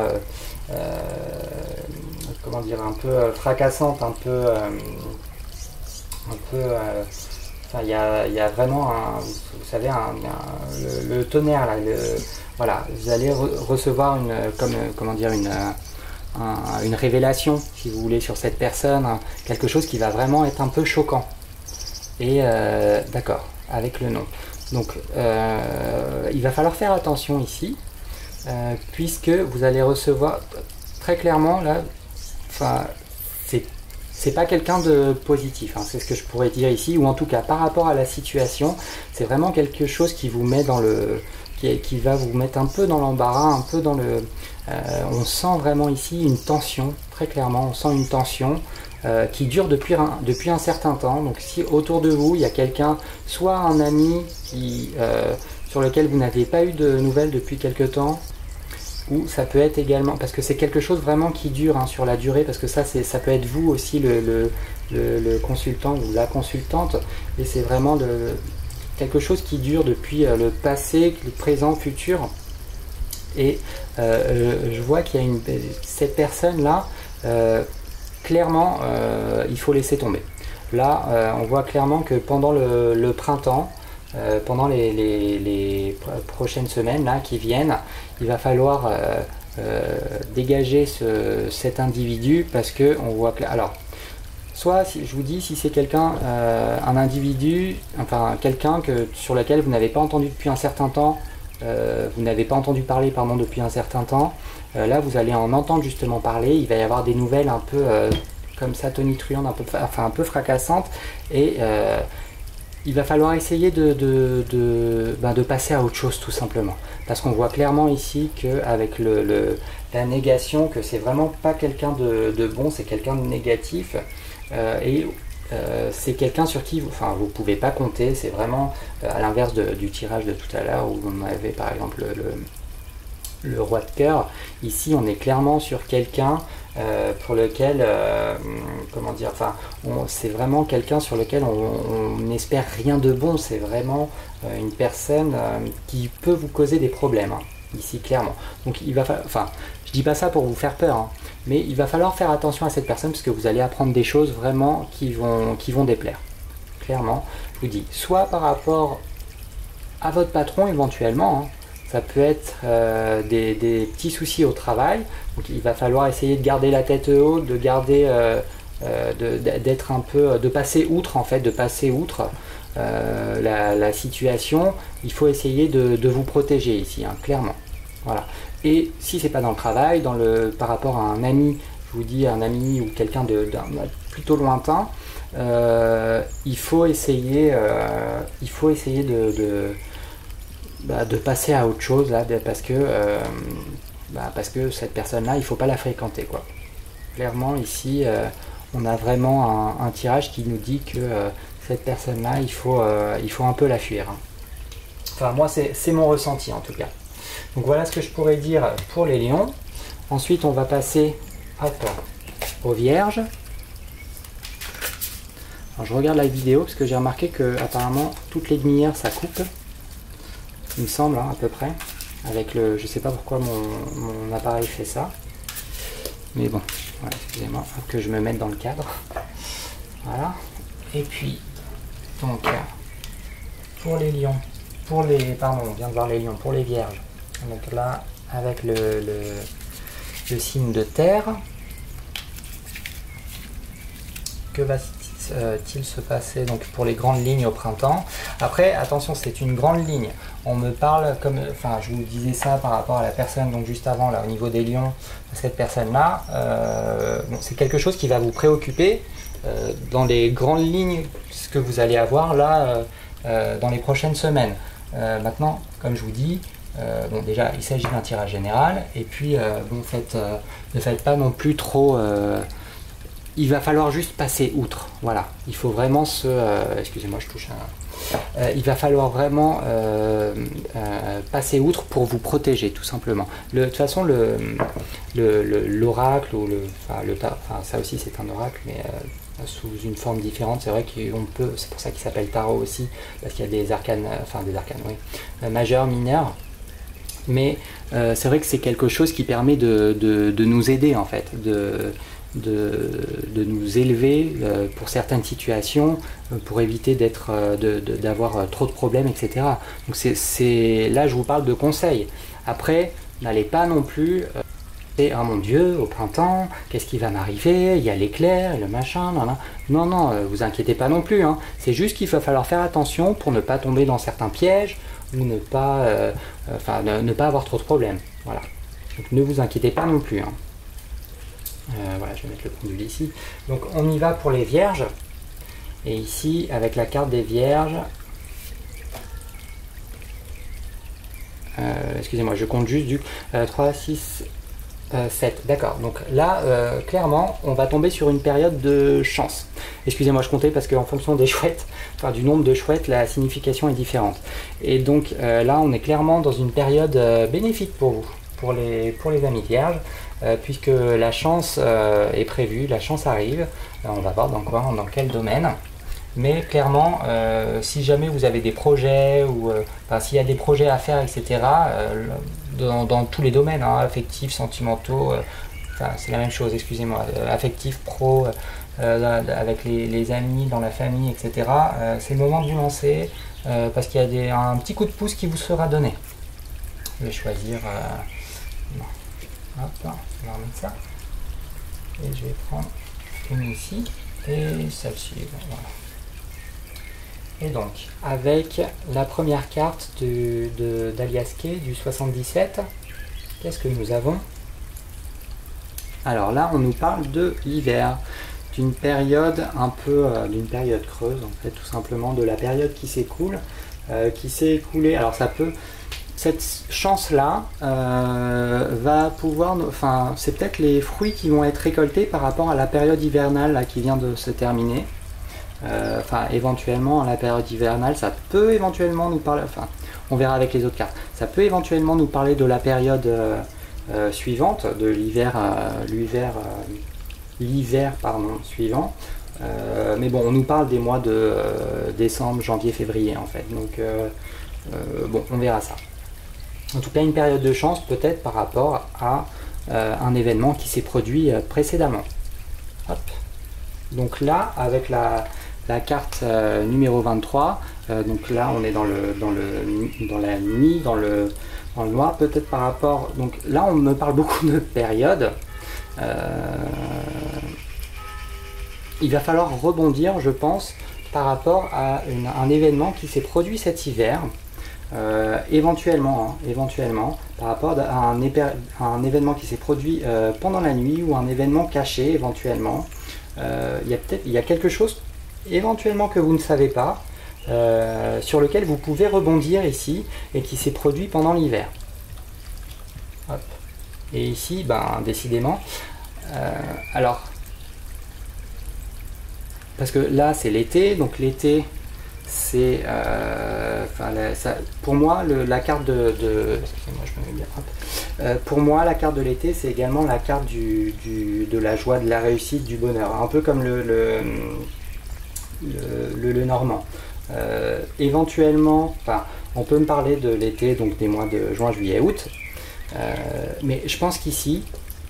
comment dire, un peu fracassantes, un peu, il y a vraiment vous savez, le tonnerre là, voilà, vous allez recevoir une révélation, si vous voulez, sur cette personne, hein, quelque chose qui va vraiment être un peu choquant. Et d'accord, avec le nom. Donc, il va falloir faire attention ici, puisque vous allez recevoir très clairement là, c'est pas quelqu'un de positif, hein, c'est ce que je pourrais dire ici, ou en tout cas par rapport à la situation, c'est vraiment quelque chose qui vous met dans qui va vous mettre un peu dans l'embarras, un peu dans on sent vraiment ici une tension, très clairement, on sent une tension qui dure depuis un certain temps. Donc si autour de vous, il y a quelqu'un, soit un ami sur lequel vous n'avez pas eu de nouvelles depuis quelque temps, ou ça peut être également, parce que c'est quelque chose vraiment qui dure, hein, sur la durée, parce que ça peut être vous aussi le consultant ou la consultante, et c'est vraiment quelque chose qui dure depuis le passé, le présent, le futur. Et je vois qu'il y a cette personne-là, clairement, il faut laisser tomber. Là, on voit clairement que pendant le printemps, pendant les prochaines semaines là, qui viennent, il va falloir dégager cet individu, parce que on voit que... Alors, soit, je vous dis, si c'est quelqu'un, un individu, enfin quelqu'un sur lequel vous n'avez pas entendu depuis un certain temps, vous n'avez pas entendu parler depuis un certain temps, là vous allez en entendre justement parler, il va y avoir des nouvelles un peu comme ça tonitruantes, un peu fracassantes, et il va falloir essayer de passer à autre chose tout simplement. Parce qu'on voit clairement ici qu'avec la négation, que c'est vraiment pas quelqu'un de bon, c'est quelqu'un de négatif. C'est quelqu'un sur qui vous pouvez pas compter. C'est vraiment à l'inverse du tirage de tout à l'heure où on avait par exemple le roi de cœur. Ici on est clairement sur quelqu'un pour lequel comment dire, c'est vraiment quelqu'un sur lequel on n'espère rien de bon. C'est vraiment une personne qui peut vous causer des problèmes, hein, ici clairement. Donc il va je dis pas ça pour vous faire peur, hein, mais il va falloir faire attention à cette personne, parce que vous allez apprendre des choses vraiment qui vont déplaire. Clairement, je vous dis, soit par rapport à votre patron éventuellement, hein, ça peut être des petits soucis au travail, donc il va falloir essayer de garder la tête haute, de garder, d'être un peu, de passer outre en fait, la situation. Il faut essayer de vous protéger ici, hein, clairement. Voilà. Et si c'est pas dans le travail, par rapport à un ami, je vous dis un ami ou quelqu'un plutôt lointain, il faut essayer de passer à autre chose là, parce que cette personne-là, il faut pas la fréquenter, quoi. Clairement ici, on a vraiment un tirage qui nous dit que cette personne-là, il faut un peu la fuir. Hein. Enfin, moi, c'est mon ressenti en tout cas. Donc voilà ce que je pourrais dire pour les lions. Ensuite, on va passer aux vierges. Alors, je regarde la vidéo parce que j'ai remarqué que apparemment toutes les demi-heures ça coupe. Il me semble, hein, à peu près. Avec le, je sais pas pourquoi mon appareil fait ça. Mais bon, voilà, excusez-moi, faut que je me mette dans le cadre. Voilà. Et puis, donc, pour les lions, pardon, on vient de voir les lions, pour les vierges. Donc là, avec le signe de terre, que va-t-il se passer donc pour les grandes lignes au printemps? Après, attention, c'est une grande ligne. On me parle comme, enfin, je vous disais ça par rapport à la personne donc juste avant là, au niveau des lions, cette personne-là, bon, c'est quelque chose qui va vous préoccuper dans les grandes lignes, ce que vous allez avoir là dans les prochaines semaines. Maintenant, comme je vous dis. Bon, déjà, il s'agit d'un tirage général, et puis bon, ne faites pas non plus trop. Il va falloir juste passer outre. Voilà, il faut vraiment excusez-moi, je touche un. Il va falloir vraiment passer outre pour vous protéger, tout simplement. De toute façon, l'oracle ou ça aussi c'est un oracle, mais sous une forme différente. C'est vrai qu'on peut. C'est pour ça qu'il s'appelle tarot aussi, parce qu'il y a des arcanes, oui, majeurs, mineurs. Mais c'est vrai que c'est quelque chose qui permet de nous aider en fait, de nous élever pour certaines situations, pour éviter d'avoir trop de problèmes, etc. Donc là je vous parle de conseils. Après, n'allez pas non plus oh mon Dieu, au printemps, qu'est-ce qui va m'arriver? Il y a l'éclair et le machin, non, vous inquiétez pas non plus. Hein. C'est juste qu'il va falloir faire attention pour ne pas tomber dans certains pièges ou ne pas avoir trop de problèmes. Voilà. Donc ne vous inquiétez pas non plus. Hein. Voilà, je vais mettre le pendule ici. Donc on y va pour les vierges. Et ici, avec la carte des vierges, excusez-moi, je compte juste du 3, 6, 7. D'accord, donc là, clairement, on va tomber sur une période de chance. Excusez-moi, je comptais parce qu'en fonction des chouettes, enfin du nombre de chouettes, la signification est différente. Et donc là, on est clairement dans une période bénéfique pour vous, pour les amis vierges. Puisque la chance est prévue, la chance arrive, on va voir dans quel domaine. Mais clairement, si jamais vous avez des projets ou s'il y a des projets à faire, etc., dans tous les domaines, hein, affectifs, sentimentaux, c'est la même chose, excusez-moi, affectifs, pro, avec les amis, dans la famille, etc., c'est le moment de vous lancer parce qu'il y a un petit coup de pouce qui vous sera donné. Je vais choisir. Hop, on va remettre ça. Et je vais prendre une ici et celle-ci. Voilà. Et donc, avec la première carte d'Aliaské du 77, qu'est-ce que nous avons? Alors là, on nous parle de l'hiver, d'une période d'une période creuse, en fait, tout simplement, de la période qui s'écoule, qui s'est écoulée. Alors ça peut. Cette chance-là va pouvoir, c'est peut-être les fruits qui vont être récoltés par rapport à la période hivernale là, qui vient de se terminer. Éventuellement, la période hivernale, ça peut éventuellement nous parler, on verra avec les autres cartes, ça peut éventuellement nous parler de la période suivante, de l'hiver suivant. Mais bon, on nous parle des mois de décembre, janvier, février en fait. Donc, bon, on verra ça. En tout cas, une période de chance peut-être par rapport à un événement qui s'est produit précédemment. Hop. Donc là, avec la carte numéro 23, donc là on est dans la nuit, dans le noir, peut-être par rapport. Donc là on me parle beaucoup de périodes. Il va falloir rebondir, je pense, par rapport à un événement qui s'est produit cet hiver. Éventuellement, par rapport à un événement qui s'est produit pendant la nuit ou un événement caché éventuellement. Il y a quelque chose éventuellement que vous ne savez pas, sur lequel vous pouvez rebondir ici et qui s'est produit pendant l'hiver. Et ici, décidément, alors parce que là c'est l'été, donc l'été c'est pour moi la carte excusez-moi, je me mets bien, pour moi la carte de l'été c'est également la carte de la joie, de la réussite, du bonheur, un peu comme le normand. Éventuellement, on peut me parler de l'été, donc des mois de juin, juillet, août, mais je pense qu'ici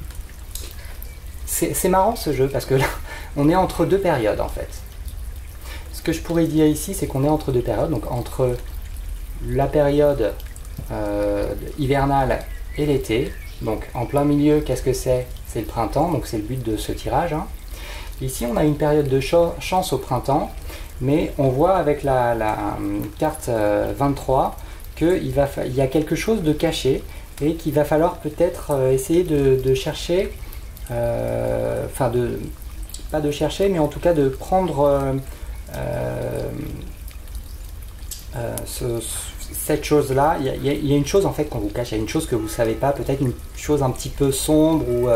c'est marrant ce jeu, parce que là on est entre deux périodes en fait. Ce que je pourrais dire ici, c'est qu'on est entre deux périodes, donc entre la période hivernale et l'été. Donc en plein milieu, qu'est-ce que c'est? C'est le printemps, donc c'est le but de ce tirage, hein. Ici on a une période de chance au printemps, mais on voit avec la carte 23 qu'il y a quelque chose de caché et qu'il va falloir peut-être essayer de chercher, pas de chercher, mais en tout cas de prendre cette chose-là. Il y a une chose en fait qu'on vous cache, il y a une chose que vous ne savez pas, peut-être une chose un petit peu sombre ou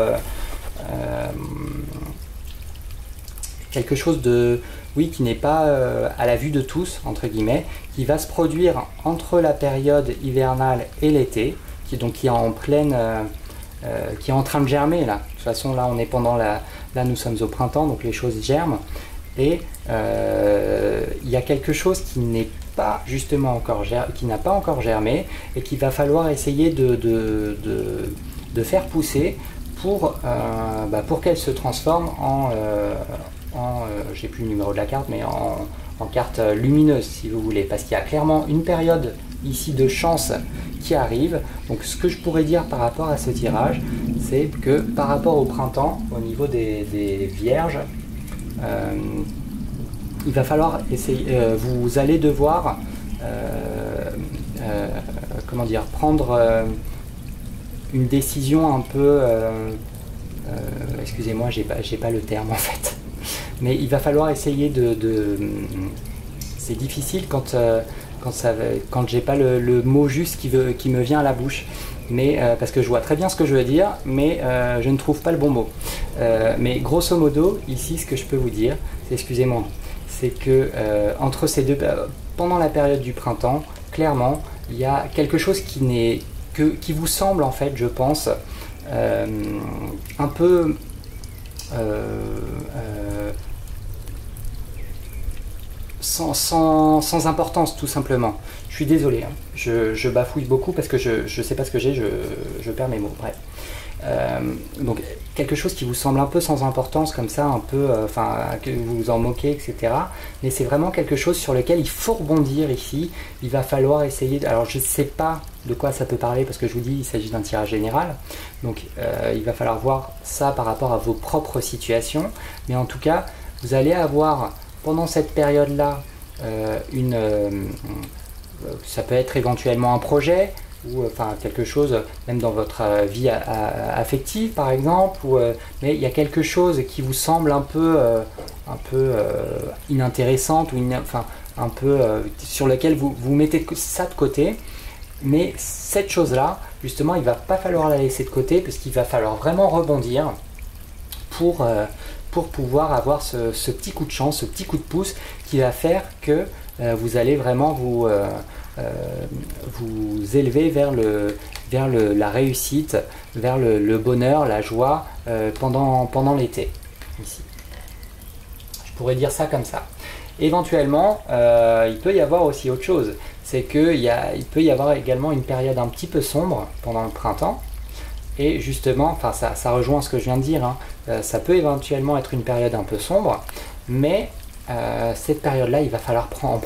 quelque chose de, oui, qui n'est pas à la vue de tous, entre guillemets, qui va se produire entre la période hivernale et l'été, qui est en pleine, qui est en train de germer là. De toute façon, là, on est là, nous sommes au printemps, donc les choses germent. Et il y a quelque chose qui n'est pas justement qui n'a pas encore germé et qu'il va falloir essayer de faire pousser pour qu'elle se transforme j'ai plus le numéro de la carte, mais en carte lumineuse si vous voulez, parce qu'il y a clairement une période ici de chance qui arrive. Donc ce que je pourrais dire par rapport à ce tirage, c'est que par rapport au printemps, au niveau des vierges, il va falloir essayer, vous allez devoir prendre une décision un peu, excusez-moi, j'ai pas le terme en fait, mais il va falloir essayer c'est difficile quand j'ai pas le mot juste qui me vient à la bouche, mais parce que je vois très bien ce que je veux dire, mais je ne trouve pas le bon mot. Mais grosso modo, ici, ce que je peux vous dire, excusez-moi, c'est que entre ces deux, pendant la période du printemps, clairement, il y a quelque chose qui vous semble en fait, je pense, un peu sans importance, tout simplement. Je suis désolé, hein. Je bafouille beaucoup parce que je sais pas ce que j'ai, je perds mes mots. Bref. Donc quelque chose qui vous semble un peu sans importance comme ça, un peu, que vous vous en moquez, etc. Mais c'est vraiment quelque chose sur lequel il faut rebondir ici. Il va falloir essayer. Alors je ne sais pas de quoi ça peut parler parce que je vous dis, il s'agit d'un tirage général. Donc il va falloir voir ça par rapport à vos propres situations. Mais en tout cas, vous allez avoir pendant cette période-là ça peut être éventuellement un projet, ou quelque chose, même dans votre vie affective par exemple, mais il y a quelque chose qui vous semble un peu inintéressante, ou un peu sur lequel vous mettez ça de côté, mais cette chose-là, justement, il va pas falloir la laisser de côté, parce qu'il va falloir vraiment rebondir pour pouvoir avoir ce petit coup de chance, ce petit coup de pouce qui va faire que vous allez vraiment vous élever vers la réussite, vers le bonheur, la joie pendant l'été. Ici. Je pourrais dire ça comme ça. Éventuellement, il peut y avoir aussi autre chose, c'est qu'il peut y avoir également une période un petit peu sombre pendant le printemps. Et justement, ça rejoint ce que je viens de dire, hein. Ça peut éventuellement être une période un peu sombre, mais cette période-là, il va falloir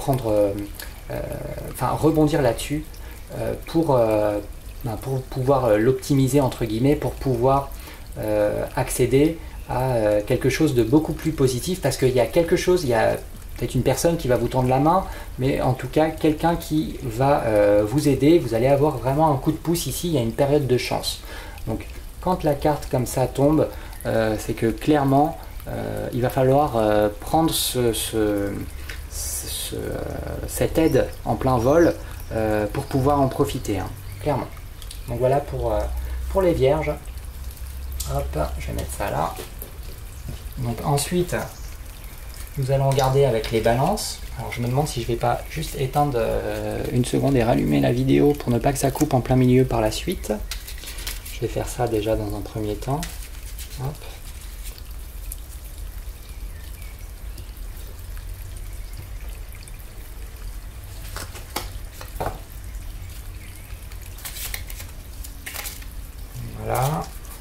rebondir là-dessus pour pouvoir l'optimiser entre guillemets, pour pouvoir accéder à quelque chose de beaucoup plus positif, parce qu'il y a quelque chose, il y a peut-être une personne qui va vous tendre la main, mais en tout cas quelqu'un qui va vous aider, vous allez avoir vraiment un coup de pouce ici, il y a une période de chance. Donc quand la carte comme ça tombe, c'est que clairement il va falloir prendre cette aide en plein vol pour pouvoir en profiter, hein, clairement. Donc voilà pour les vierges. Hop, je vais mettre ça là. Donc ensuite, Nous allons regarder avec les balances. Alors je me demande si je vais pas juste éteindre une seconde et rallumer la vidéo pour ne pas que ça coupe en plein milieu par la suite. Je vais faire ça déjà dans un premier temps. Hop. Voilà.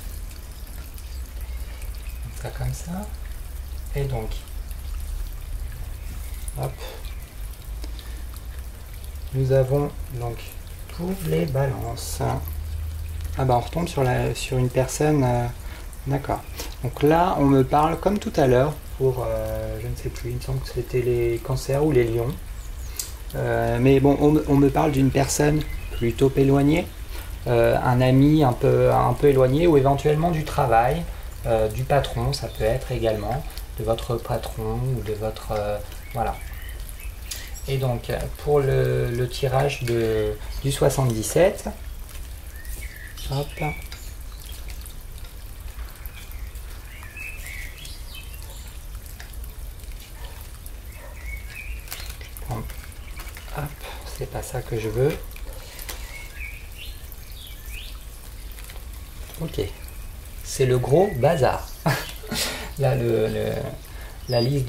Ça comme ça. Et donc, hop. Nous avons donc pour les balances. Ah bah on retombe sur une personne. D'accord. Donc là, on me parle comme tout à l'heure pour, je ne sais plus, il me semble que c'était les cancers ou les lions. Mais bon, on me parle d'une personne plutôt éloignée, un ami un peu éloigné, ou éventuellement du travail, du patron, ça peut être également, de votre patron ou de votre... voilà. Et donc, pour le tirage du 77, hop. Hop, c'est pas ça que je veux. Ok, c'est le gros bazar. Là, la liste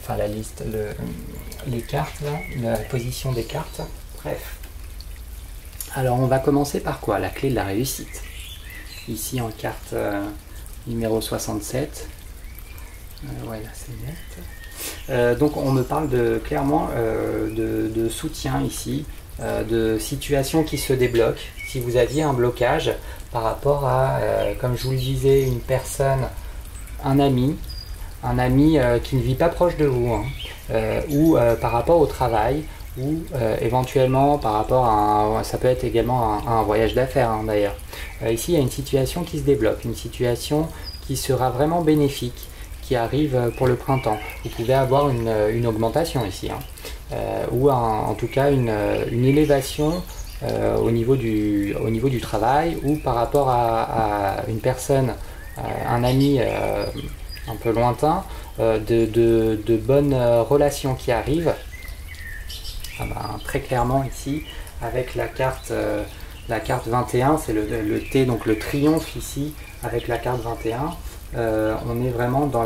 les cartes, là, la position des cartes. Bref. Alors, on va commencer par quoi? La clé de la réussite. Ici, en carte numéro 67. Ouais, là, c'est net. Donc, on me parle clairement de soutien ici, de situations qui se débloquent. Si vous aviez un blocage par rapport à, comme je vous le disais, une personne, un ami qui ne vit pas proche de vous, hein, ou par rapport au travail, ou éventuellement par rapport à ça peut être également un voyage d'affaires, hein, d'ailleurs. Ici, il y a une situation qui se développe, une situation qui sera vraiment bénéfique, qui arrive pour le printemps. Vous pouvez avoir une augmentation ici, hein, ou en tout cas une élévation au niveau du travail, ou par rapport à une personne, un ami un peu lointain, de bonnes relations qui arrivent. Ah ben, très clairement ici, avec la carte 21, c'est le T, donc le triomphe ici, avec la carte 21, on est vraiment dans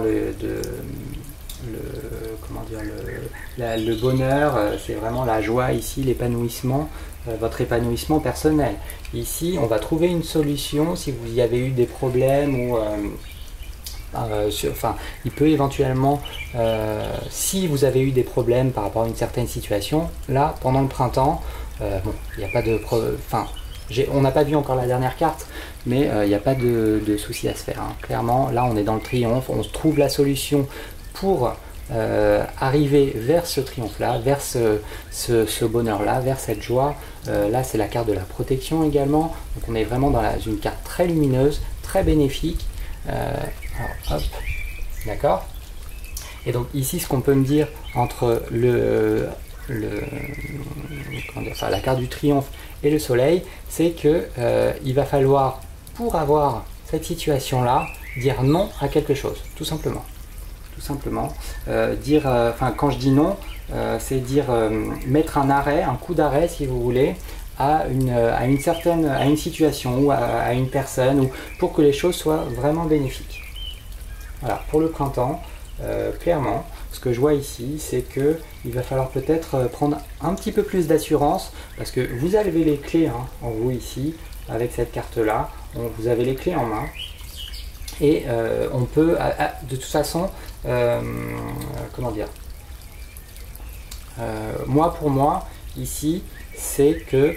le bonheur, c'est vraiment la joie ici, l'épanouissement, votre épanouissement personnel. Ici, on va trouver une solution si vous y avez eu des problèmes ou... il peut éventuellement, si vous avez eu des problèmes par rapport à une certaine situation, là, pendant le printemps, bon, il n'y a pas de... on n'a pas vu encore la dernière carte, mais il n'y a pas de souci à se faire, hein. Clairement, là, on est dans le triomphe, on trouve la solution pour arriver vers ce triomphe-là, vers ce bonheur-là, vers cette joie. Là, c'est la carte de la protection également, donc on est vraiment dans une carte très lumineuse, très bénéfique. Alors, hop, d'accord. Et donc ici, ce qu'on peut me dire entre la carte du triomphe et le soleil, c'est que il va falloir, pour avoir cette situation-là, dire non à quelque chose, tout simplement. Tout simplement. Quand je dis non, c'est dire mettre un arrêt, un coup d'arrêt, si vous voulez, à une situation ou à une personne, ou pour que les choses soient vraiment bénéfiques. Voilà, pour le printemps, clairement, ce que je vois ici, c'est que il va falloir peut-être prendre un petit peu plus d'assurance, parce que vous avez les clés, hein, en vous ici, avec cette carte-là, vous avez les clés en main, et on peut, de toute façon, comment dire, pour moi, ici, c'est que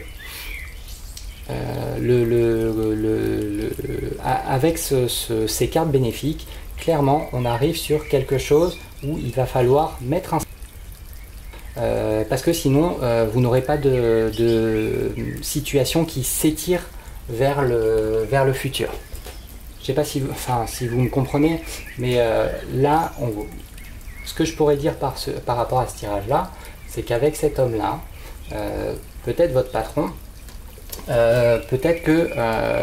avec ces cartes bénéfiques, clairement, on arrive sur quelque chose où il va falloir mettre un... parce que sinon, vous n'aurez pas de situation qui s'étire vers le futur. Je ne sais pas si vous me comprenez, mais là, ce que je pourrais dire par rapport à ce tirage-là, c'est qu'avec cet homme-là, peut-être votre patron, peut-être que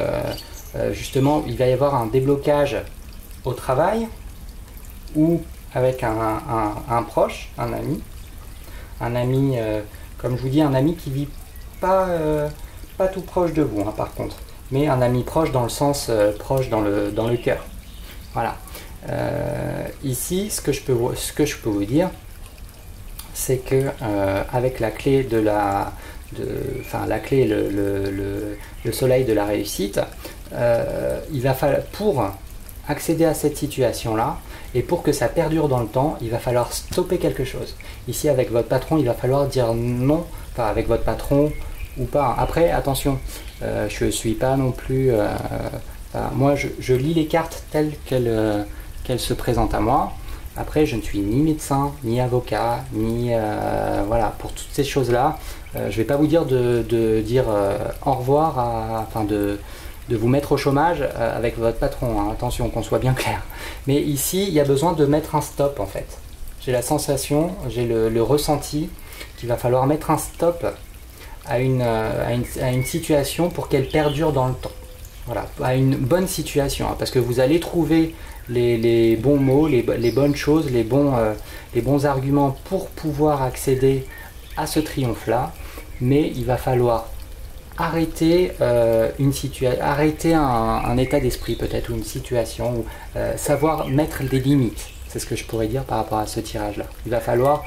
justement, il va y avoir un déblocage au travail, ou avec un proche, un ami, comme je vous dis, un ami qui vit pas tout proche de vous, hein, par contre, mais un ami proche dans le sens proche dans le cœur. Voilà. Ici, ce que je peux vous dire, c'est que avec la clé la clé, le soleil de la réussite, il va falloir, pour accéder à cette situation-là, et pour que ça perdure dans le temps, il va falloir stopper quelque chose. Ici, avec votre patron, il va falloir dire non, enfin avec votre patron ou pas. Après, attention, je ne suis pas non plus... moi, je lis les cartes telles qu'elles se présentent à moi. Après, je ne suis ni médecin, ni avocat, ni... voilà, pour toutes ces choses-là, je ne vais pas vous dire de dire au revoir, de vous mettre au chômage avec votre patron, hein. Attention, qu'on soit bien clair. Mais ici, il y a besoin de mettre un stop, en fait. J'ai la sensation, j'ai le ressenti qu'il va falloir mettre un stop à une situation pour qu'elle perdure dans le temps. Voilà, à une bonne situation, hein, parce que vous allez trouver les bons mots, les bonnes choses, les bons arguments pour pouvoir accéder à ce triomphe-là, mais il va falloir arrêter arrêter un état d'esprit peut-être, ou une situation, ou savoir mettre des limites. C'est ce que je pourrais dire par rapport à ce tirage-là. Il va falloir,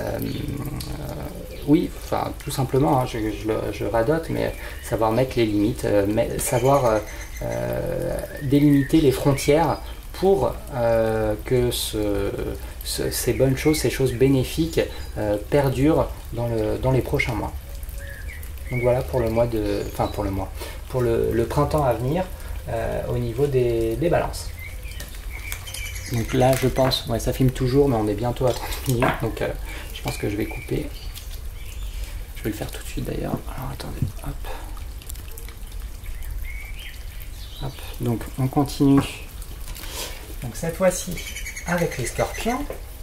oui, enfin tout simplement, hein, je radote, mais savoir mettre les limites, savoir délimiter les frontières pour que ces bonnes choses, ces choses bénéfiques perdurent dans les prochains mois. Donc voilà pour le mois de, enfin pour le printemps à venir au niveau des balances. Donc là je pense, ouais, ça filme toujours, mais on est bientôt à 30 minutes, donc je pense que je vais couper. Je vais le faire tout de suite d'ailleurs. Alors attendez, hop. Hop. Donc on continue. Donc cette fois-ci avec les scorpions.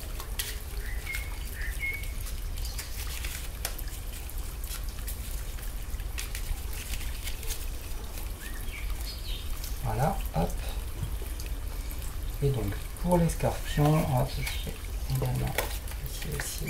Voilà, hop. Et donc pour les scorpions, hop, je fais également ici aussi.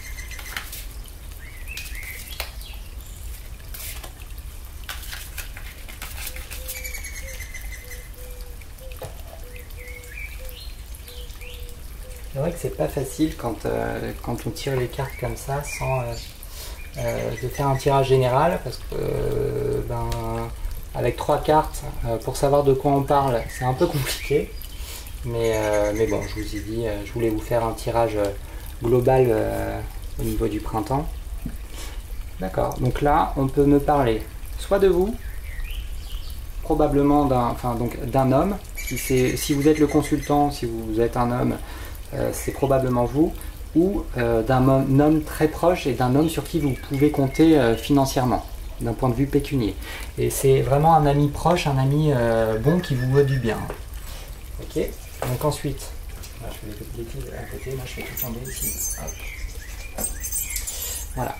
C'est vrai que c'est pas facile quand on tire les cartes comme ça sans de faire un tirage général, parce que avec 3 cartes, pour savoir de quoi on parle, c'est un peu compliqué. Mais bon, je vous ai dit, je voulais vous faire un tirage global au niveau du printemps. D'accord, donc là, on peut me parler soit de vous, probablement d'un homme. Si vous êtes le consultant, si vous êtes un homme, c'est probablement vous, ou d'un homme très proche et d'un homme sur qui vous pouvez compter financièrement, d'un point de vue pécunier. Et c'est vraiment un ami proche, un ami bon qui vous veut du bien. Ok, donc ensuite, là, je fais les bêtises à côté, là je fais tout tomber ici. Hop. Voilà.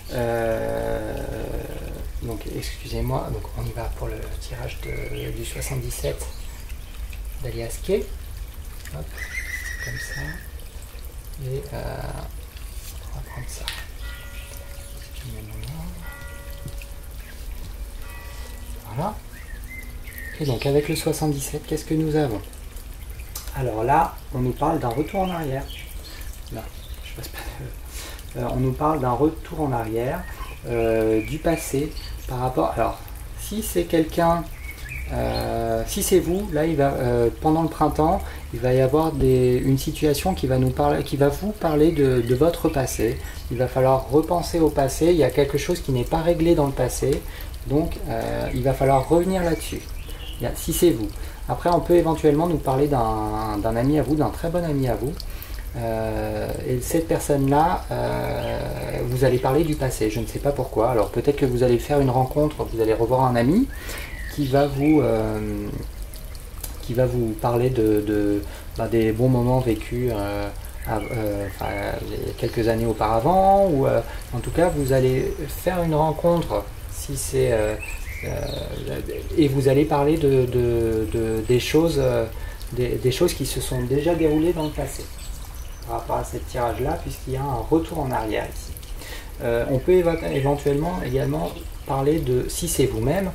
Donc excusez-moi, donc on y va pour le tirage du 77 d'Alias Kay. Hop. Comme ça, et on va prendre ça. Voilà. Et donc avec le 77, qu'est-ce que nous avons? Alors là, on nous parle d'un retour en arrière. Là, je passe pas. On nous parle d'un retour en arrière du passé par rapport. Alors, si c'est quelqu'un. Si c'est vous, là, pendant le printemps, il va y avoir une situation qui va vous parler de votre passé. Il va falloir repenser au passé. Il y a quelque chose qui n'est pas réglé dans le passé, donc il va falloir revenir là-dessus. Si c'est vous. Après, on peut éventuellement nous parler d'un ami à vous, d'un très bon ami à vous. Et cette personne-là, vous allez parler du passé. Je ne sais pas pourquoi. Alors peut-être que vous allez faire une rencontre, vous allez revoir un ami qui va vous parler des bons moments vécus il y a quelques années auparavant, ou en tout cas vous allez faire une rencontre si c'est et vous allez parler des choses qui se sont déjà déroulées dans le passé. par rapport à ce tirage-là, puisqu'il y a un retour en arrière ici. On peut éventuellement également parler de, si c'est vous-même,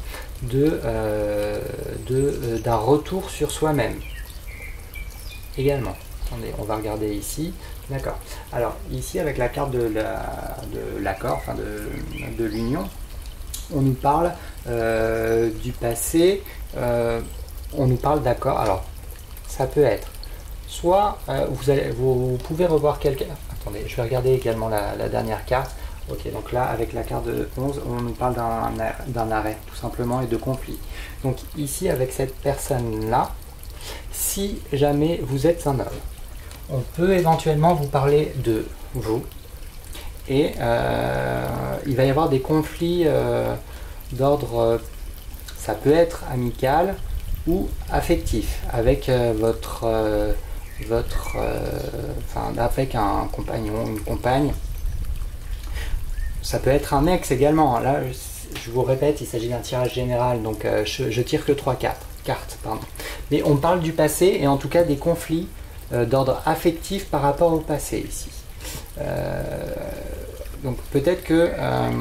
d'un retour sur soi-même. Également. Attendez, on va regarder ici. D'accord. Alors, ici, avec la carte de l'accord, enfin de l'union, on nous parle du passé, on nous parle d'accord. Alors, ça peut être soit vous pouvez revoir quelqu'un. Attendez, je vais regarder également la dernière carte. Ok, donc là, avec la carte de 11, on nous parle d'un arrêt, tout simplement, et de conflit. Donc ici, avec cette personne-là, si jamais vous êtes un homme, on peut éventuellement vous parler de vous, et il va y avoir des conflits d'ordre, ça peut être amical ou affectif, avec avec un compagnon, une compagne. Ça peut être un ex également. Là, je vous répète, il s'agit d'un tirage général, donc je tire que 3 cartes. Pardon. Mais on parle du passé et en tout cas des conflits d'ordre affectif par rapport au passé ici. Donc peut-être que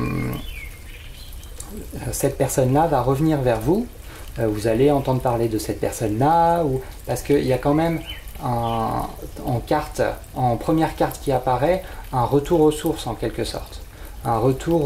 cette personne-là va revenir vers vous. Vous allez entendre parler de cette personne-là, parce qu'il y a quand même en première carte qui apparaît, un retour aux sources en quelque sorte. Un retour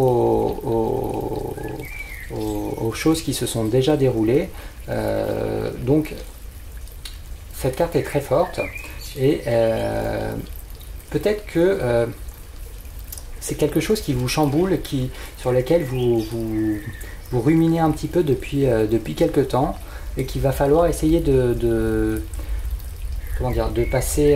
aux choses qui se sont déjà déroulées. Donc cette carte est très forte et peut-être que c'est quelque chose qui vous chamboule, sur lequel vous ruminez un petit peu depuis quelques temps, et qu'il va falloir essayer de passer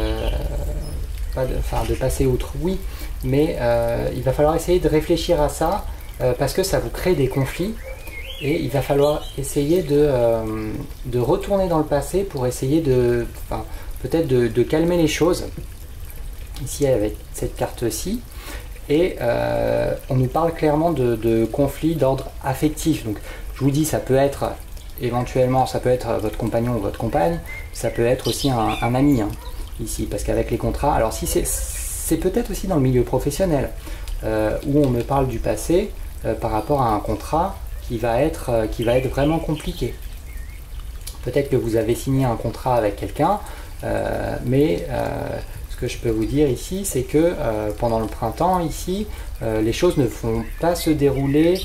de passer outre, oui, mais il va falloir essayer de réfléchir à ça, parce que ça vous crée des conflits, et il va falloir essayer de retourner dans le passé pour essayer peut-être de calmer les choses, ici avec cette carte-ci, et on nous parle clairement de conflits d'ordre affectif. Donc je vous dis, ça peut être éventuellement, ça peut être votre compagnon ou votre compagne, ça peut être aussi un ami, hein, ici, parce qu'avec les contrats, alors si c'est peut-être aussi dans le milieu professionnel, où on me parle du passé par rapport à un contrat qui va être vraiment compliqué. Peut-être que vous avez signé un contrat avec quelqu'un, mais ce que je peux vous dire ici, c'est que pendant le printemps, ici, les choses ne vont pas se dérouler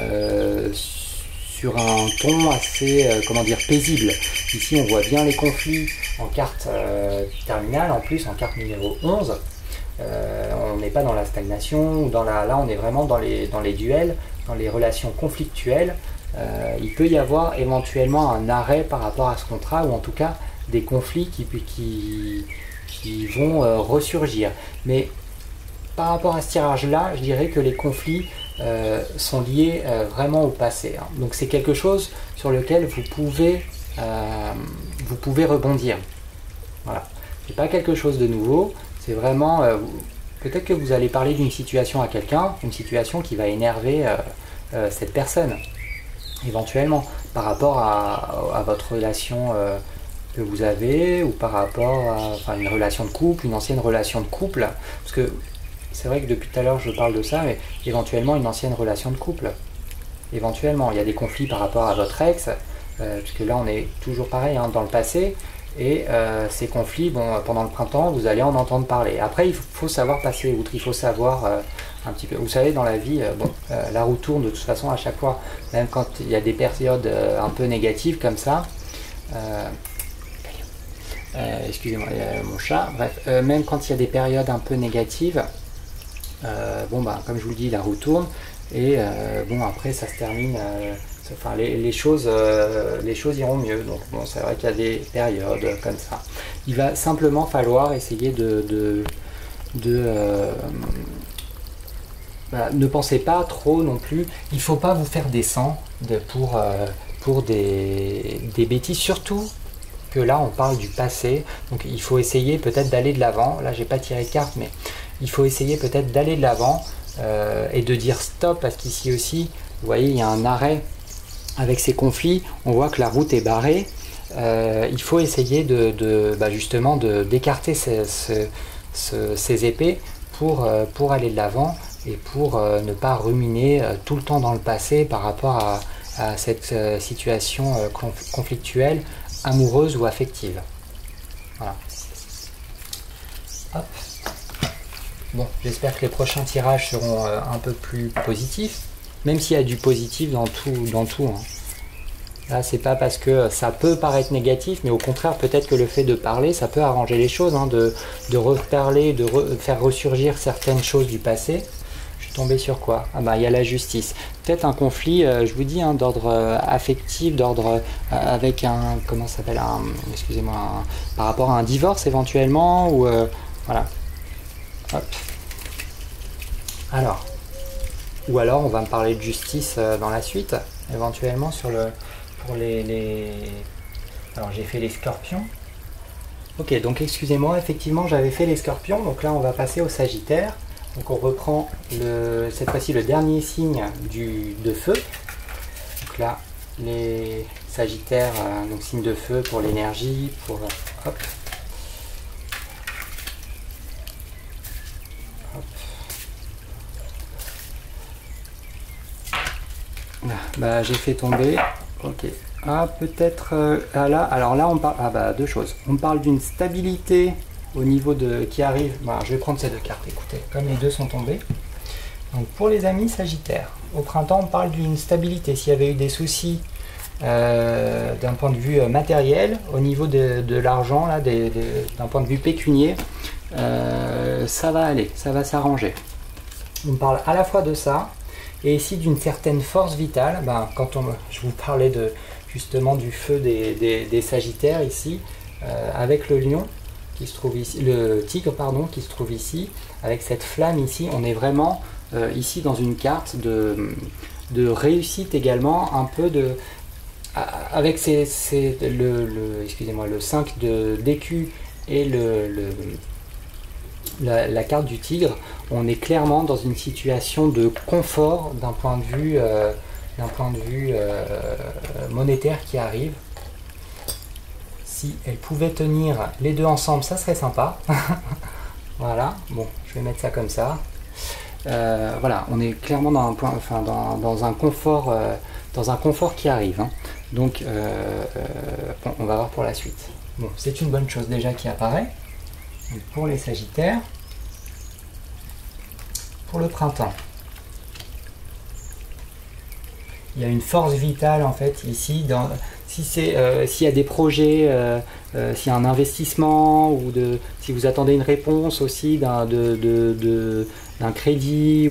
sur un ton assez, paisible. Ici, on voit bien les conflits en carte terminale, en plus en carte numéro 11. On n'est pas dans la stagnation, là on est vraiment dans les duels, dans les relations conflictuelles. Il peut y avoir éventuellement un arrêt par rapport à ce contrat, ou en tout cas des conflits qui vont ressurgir. Mais par rapport à ce tirage-là, je dirais que les conflits sont liés vraiment au passé, hein. Donc c'est quelque chose sur lequel vous pouvez rebondir. Voilà. C'est pas quelque chose de nouveau, c'est vraiment... peut-être que vous allez parler d'une situation à quelqu'un, une situation qui va énerver cette personne, éventuellement, par rapport à votre relation que vous avez, ou par rapport à une relation de couple, une ancienne relation de couple, parce que c'est vrai que depuis tout à l'heure je parle de ça, mais éventuellement une ancienne relation de couple. Éventuellement, il y a des conflits par rapport à votre ex, puisque là on est toujours pareil, hein, dans le passé, et ces conflits, pendant le printemps, vous allez en entendre parler. Après, il faut savoir passer outre, il faut savoir un petit peu. Vous savez, dans la vie, la roue tourne de toute façon à chaque fois, même quand il y a des périodes un peu négatives comme ça. Excusez-moi, mon chat. Bref, même quand il y a des périodes un peu négatives, comme je vous le dis, la roue tourne, et après ça se termine. Les choses iront mieux. Donc c'est vrai qu'il y a des périodes comme ça. Il va simplement falloir essayer ne pensez pas trop non plus. Il ne faut pas vous faire descendre pour des bêtises, surtout que là on parle du passé. Donc il faut essayer peut-être d'aller de l'avant. Là j'ai pas tiré de carte, mais il faut essayer peut-être d'aller de l'avant et de dire stop, parce qu'ici aussi, vous voyez, il y a un arrêt. Avec ces conflits, on voit que la route est barrée, il faut essayer justement d'écarter ces épées pour aller de l'avant et pour ne pas ruminer tout le temps dans le passé par rapport à cette situation conflictuelle, amoureuse ou affective. Voilà. Hop. Bon, j'espère que les prochains tirages seront un peu plus positifs, même s'il y a du positif dans tout. Hein. Là, c'est pas parce que ça peut paraître négatif, mais au contraire, peut-être que le fait de parler, ça peut arranger les choses, hein, de reparler, faire ressurgir certaines choses du passé. Je suis tombé sur quoi? Ah bah, il y a la justice. Peut-être un conflit, je vous dis, hein, d'ordre affectif, d'ordre avec un, comment ça s'appelle, excusez-moi, par rapport à un divorce éventuellement, ou voilà. Hop. Alors, ou alors on va me parler de justice dans la suite, éventuellement pour les... Alors j'ai fait les scorpions. Ok, donc excusez-moi, effectivement j'avais fait les scorpions, donc là on va passer au Sagittaire. Donc on reprend cette fois-ci le dernier signe de feu. Donc là, les Sagittaires, donc signe de feu pour l'énergie, pour... hop. Bah, j'ai fait tomber. Ok. Ah, peut-être. Là, alors là, on parle. Ah, bah, deux choses. On parle d'une stabilité au niveau qui arrive. Bah, je vais prendre ces deux cartes. Écoutez, comme les deux sont tombés. Donc, pour les amis Sagittaires, au printemps, on parle d'une stabilité. S'il y avait eu des soucis d'un point de vue matériel, au niveau de l'argent, là, d'un point de vue pécunier, ça va aller, ça va s'arranger. On parle à la fois de ça. Et ici d'une certaine force vitale, quand je vous parlais justement du feu des Sagittaires ici, avec le lion qui se trouve ici, le tigre pardon, qui se trouve ici, avec cette flamme ici, on est vraiment ici dans une carte de réussite également, un peu avec excusez-moi, le 5 d'écu et la carte du tigre, on est clairement dans une situation de confort d'un point de vue monétaire qui arrive. Si elle pouvait tenir les deux ensemble, ça serait sympa. Voilà, bon, je vais mettre ça comme ça. Voilà, on est clairement dans un confort, qui arrive. Hein. Donc, bon, on va voir pour la suite. Bon, c'est une bonne chose déjà qui apparaît. Donc, pour les Sagittaires. Pour le printemps, il y a une force vitale en fait ici. S'il y a des projets, s'il y a un investissement ou si vous attendez une réponse aussi d'un crédit.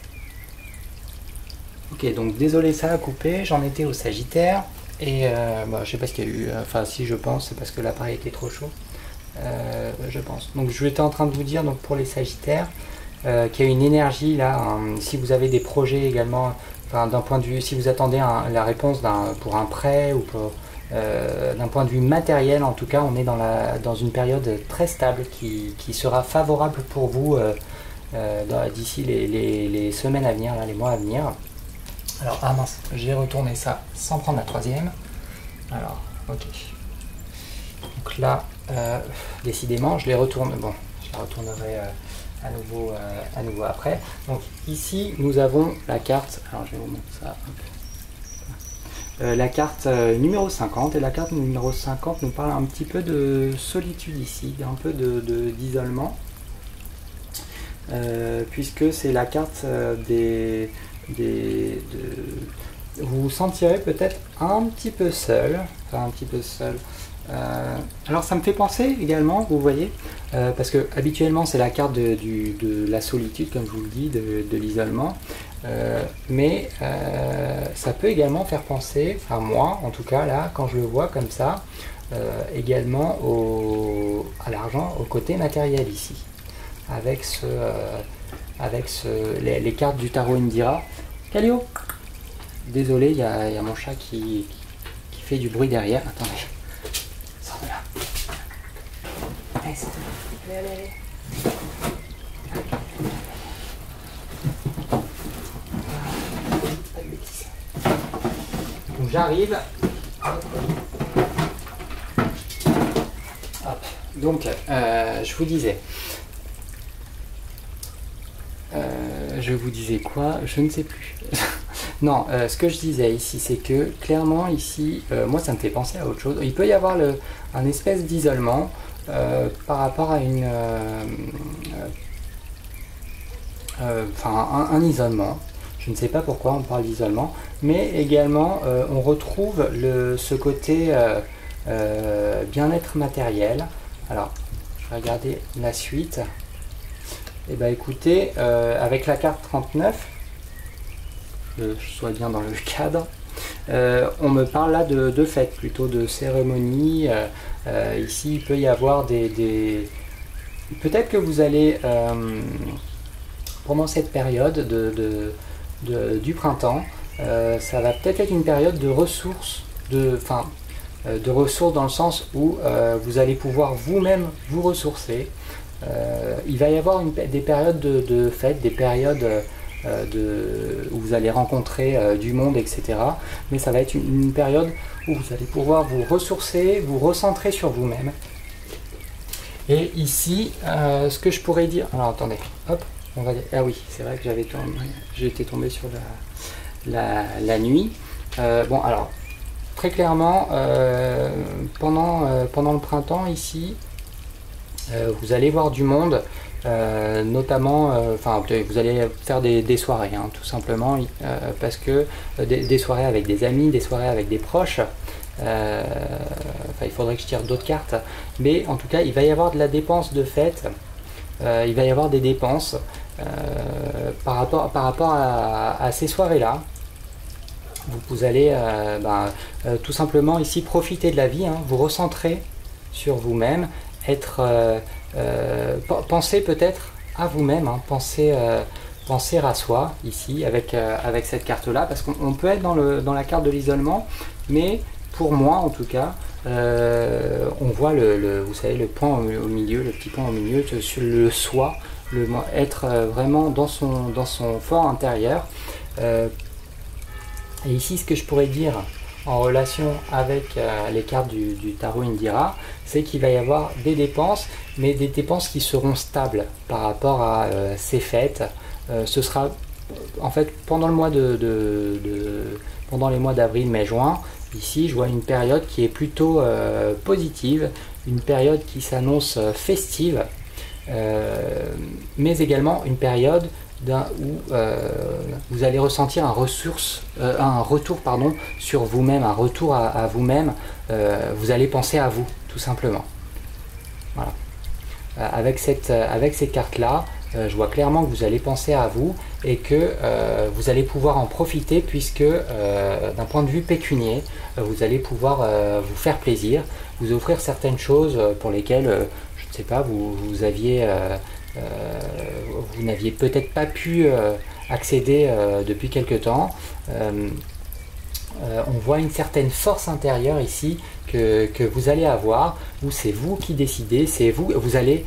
Ok, donc désolé, ça a coupé. J'en étais au Sagittaire et je sais pas ce qu'il y a eu. Enfin, si je pense, c'est parce que l'appareil était trop chaud. Je pense. Donc je étais en train de vous dire donc pour les Sagittaires. Qu'il y a une énergie là, si vous avez des projets également, d'un point de vue, si vous attendez la réponse pour un prêt ou d'un point de vue matériel, en tout cas, on est dans une période très stable qui sera favorable pour vous d'ici les semaines à venir, là, les mois à venir. Alors, ah mince, j'ai retourné ça sans prendre la troisième. Alors, ok. Donc là, décidément, je les retourne. Bon, je la retournerai. À nouveau après. Donc ici nous avons la carte, alors je vais vous mettre ça, la carte numéro 50, et la carte numéro 50 nous parle un petit peu de solitude ici, un peu d'isolement, puisque c'est la carte vous vous sentirez peut-être un petit peu seul, alors ça me fait penser également, vous voyez, parce que habituellement c'est la carte de la solitude, comme je vous le dis, de l'isolement, mais ça peut également faire penser, enfin moi en tout cas là, quand je le vois comme ça, également à l'argent, au côté matériel ici, avec les cartes du tarot Indira. Calio, désolé, il y a mon chat qui fait du bruit derrière, attendez. Allez. Donc j'arrive. Donc, je vous disais quoi? Je ne sais plus. Non, ce que je disais ici, c'est que clairement ici, moi ça me fait penser à autre chose. Il peut y avoir un espèce d'isolement par rapport à un isolement. Je ne sais pas pourquoi on parle d'isolement, mais également on retrouve ce côté bien-être matériel. Alors, je vais regarder la suite. Et bien écoutez, avec la carte 39, que je sois bien dans le cadre, on me parle là de fêtes, plutôt de cérémonies. Ici, il peut y avoir peut-être que vous allez, pendant cette période du printemps, ça va peut-être être une période de ressources, de ressources dans le sens où vous allez pouvoir vous-même vous ressourcer. Il va y avoir des périodes de fêtes, des périodes où vous allez rencontrer du monde, etc. Mais ça va être une période où vous allez pouvoir vous ressourcer, vous recentrer sur vous-même. Et ici, ce que je pourrais dire... Alors attendez, hop, on va dire... Ah oui, c'est vrai que j'étais tombé sur la nuit. Bon, alors, très clairement, pendant le printemps, ici, vous allez voir du monde, notamment, vous allez faire des soirées, hein, tout simplement, parce que des soirées avec des amis, des soirées avec des proches. Il faudrait que je tire d'autres cartes, mais en tout cas, il va y avoir de la dépense de fête. Il va y avoir des dépenses par rapport à ces soirées-là. Vous allez tout simplement ici profiter de la vie, hein, vous recentrer sur vous-même, penser peut-être à vous-même, hein, penser à soi ici avec cette carte-là, parce qu'on peut être dans la carte de l'isolement, mais pour moi en tout cas, on voit vous savez, le point au milieu, le petit point au milieu, sur le soi, être vraiment dans son fort intérieur. Et ici, ce que je pourrais dire en relation avec les cartes du tarot Indira, c'est qu'il va y avoir des dépenses, mais des dépenses qui seront stables par rapport à ces fêtes. Ce sera en fait pendant le mois pendant les mois d'avril, mai, juin. Ici, je vois une période qui est plutôt positive, une période qui s'annonce festive, mais également une période où vous allez ressentir un retour sur vous-même, un retour à vous-même. Vous allez penser à vous, tout simplement. Voilà. Avec ces cartes-là, je vois clairement que vous allez penser à vous et que vous allez pouvoir en profiter, puisque d'un point de vue pécunier, vous allez pouvoir vous faire plaisir, vous offrir certaines choses pour lesquelles, je ne sais pas, vous n'aviez peut-être pas pu accéder depuis quelque temps. On voit une certaine force intérieure ici que vous allez avoir, où c'est vous qui décidez, c'est vous allez...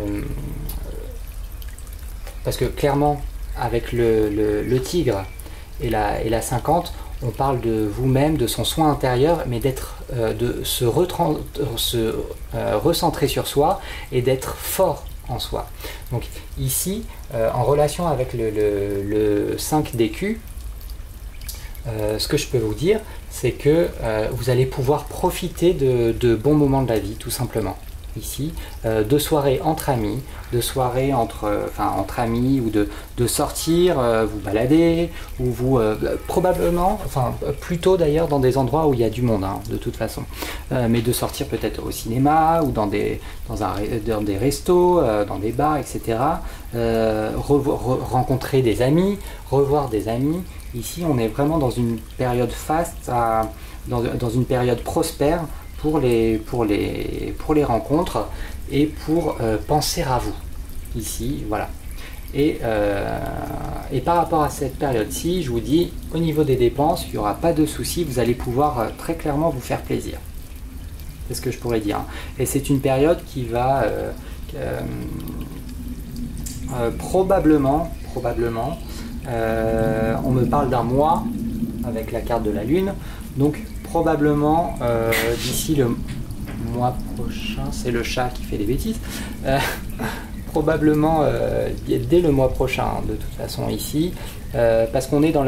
parce que clairement, avec le tigre et la 50, on parle de vous-même, de son soin intérieur, mais de se recentrer sur soi et d'être fort en soi. Donc ici, en relation avec le 5 d'écus, ce que je peux vous dire, c'est que vous allez pouvoir profiter de bons moments de la vie, tout simplement. Ici, de soirées entre amis, de soirées entre amis, ou de sortir, vous balader, ou vous probablement, plutôt d'ailleurs dans des endroits où il y a du monde, hein, de toute façon, mais de sortir peut-être au cinéma, ou dans des restos, dans des bars, etc. Rencontrer des amis, revoir des amis. Ici, on est vraiment dans une période faste, dans une période prospère, pour les rencontres et pour penser à vous ici, voilà. Et par rapport à cette période-ci, je vous dis, au niveau des dépenses, il n'y aura pas de souci, vous allez pouvoir très clairement vous faire plaisir. C'est ce que je pourrais dire. Et c'est une période qui va probablement, on me parle d'un mois avec la carte de la lune, donc probablement d'ici le mois prochain, c'est le chat qui fait des bêtises, probablement dès le mois prochain de toute façon ici, parce qu'on est dans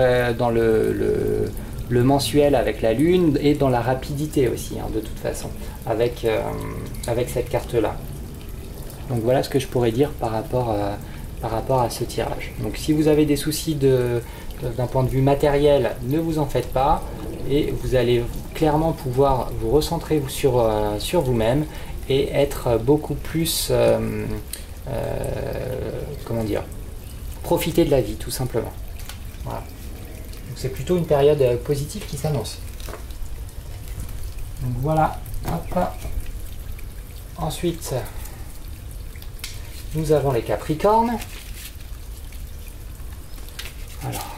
le mensuel avec la lune et dans la rapidité aussi de toute façon avec cette carte là. Donc voilà ce que je pourrais dire par rapport à ce tirage. Donc si vous avez des soucis d'un point de vue matériel, ne vous en faites pas et vous allez clairement pouvoir vous recentrer sur vous-même et être beaucoup plus comment dire, profiter de la vie tout simplement. Voilà. Donc c'est plutôt une période positive qui s'annonce. Donc voilà. Hop. Ensuite, nous avons les Capricornes. Alors,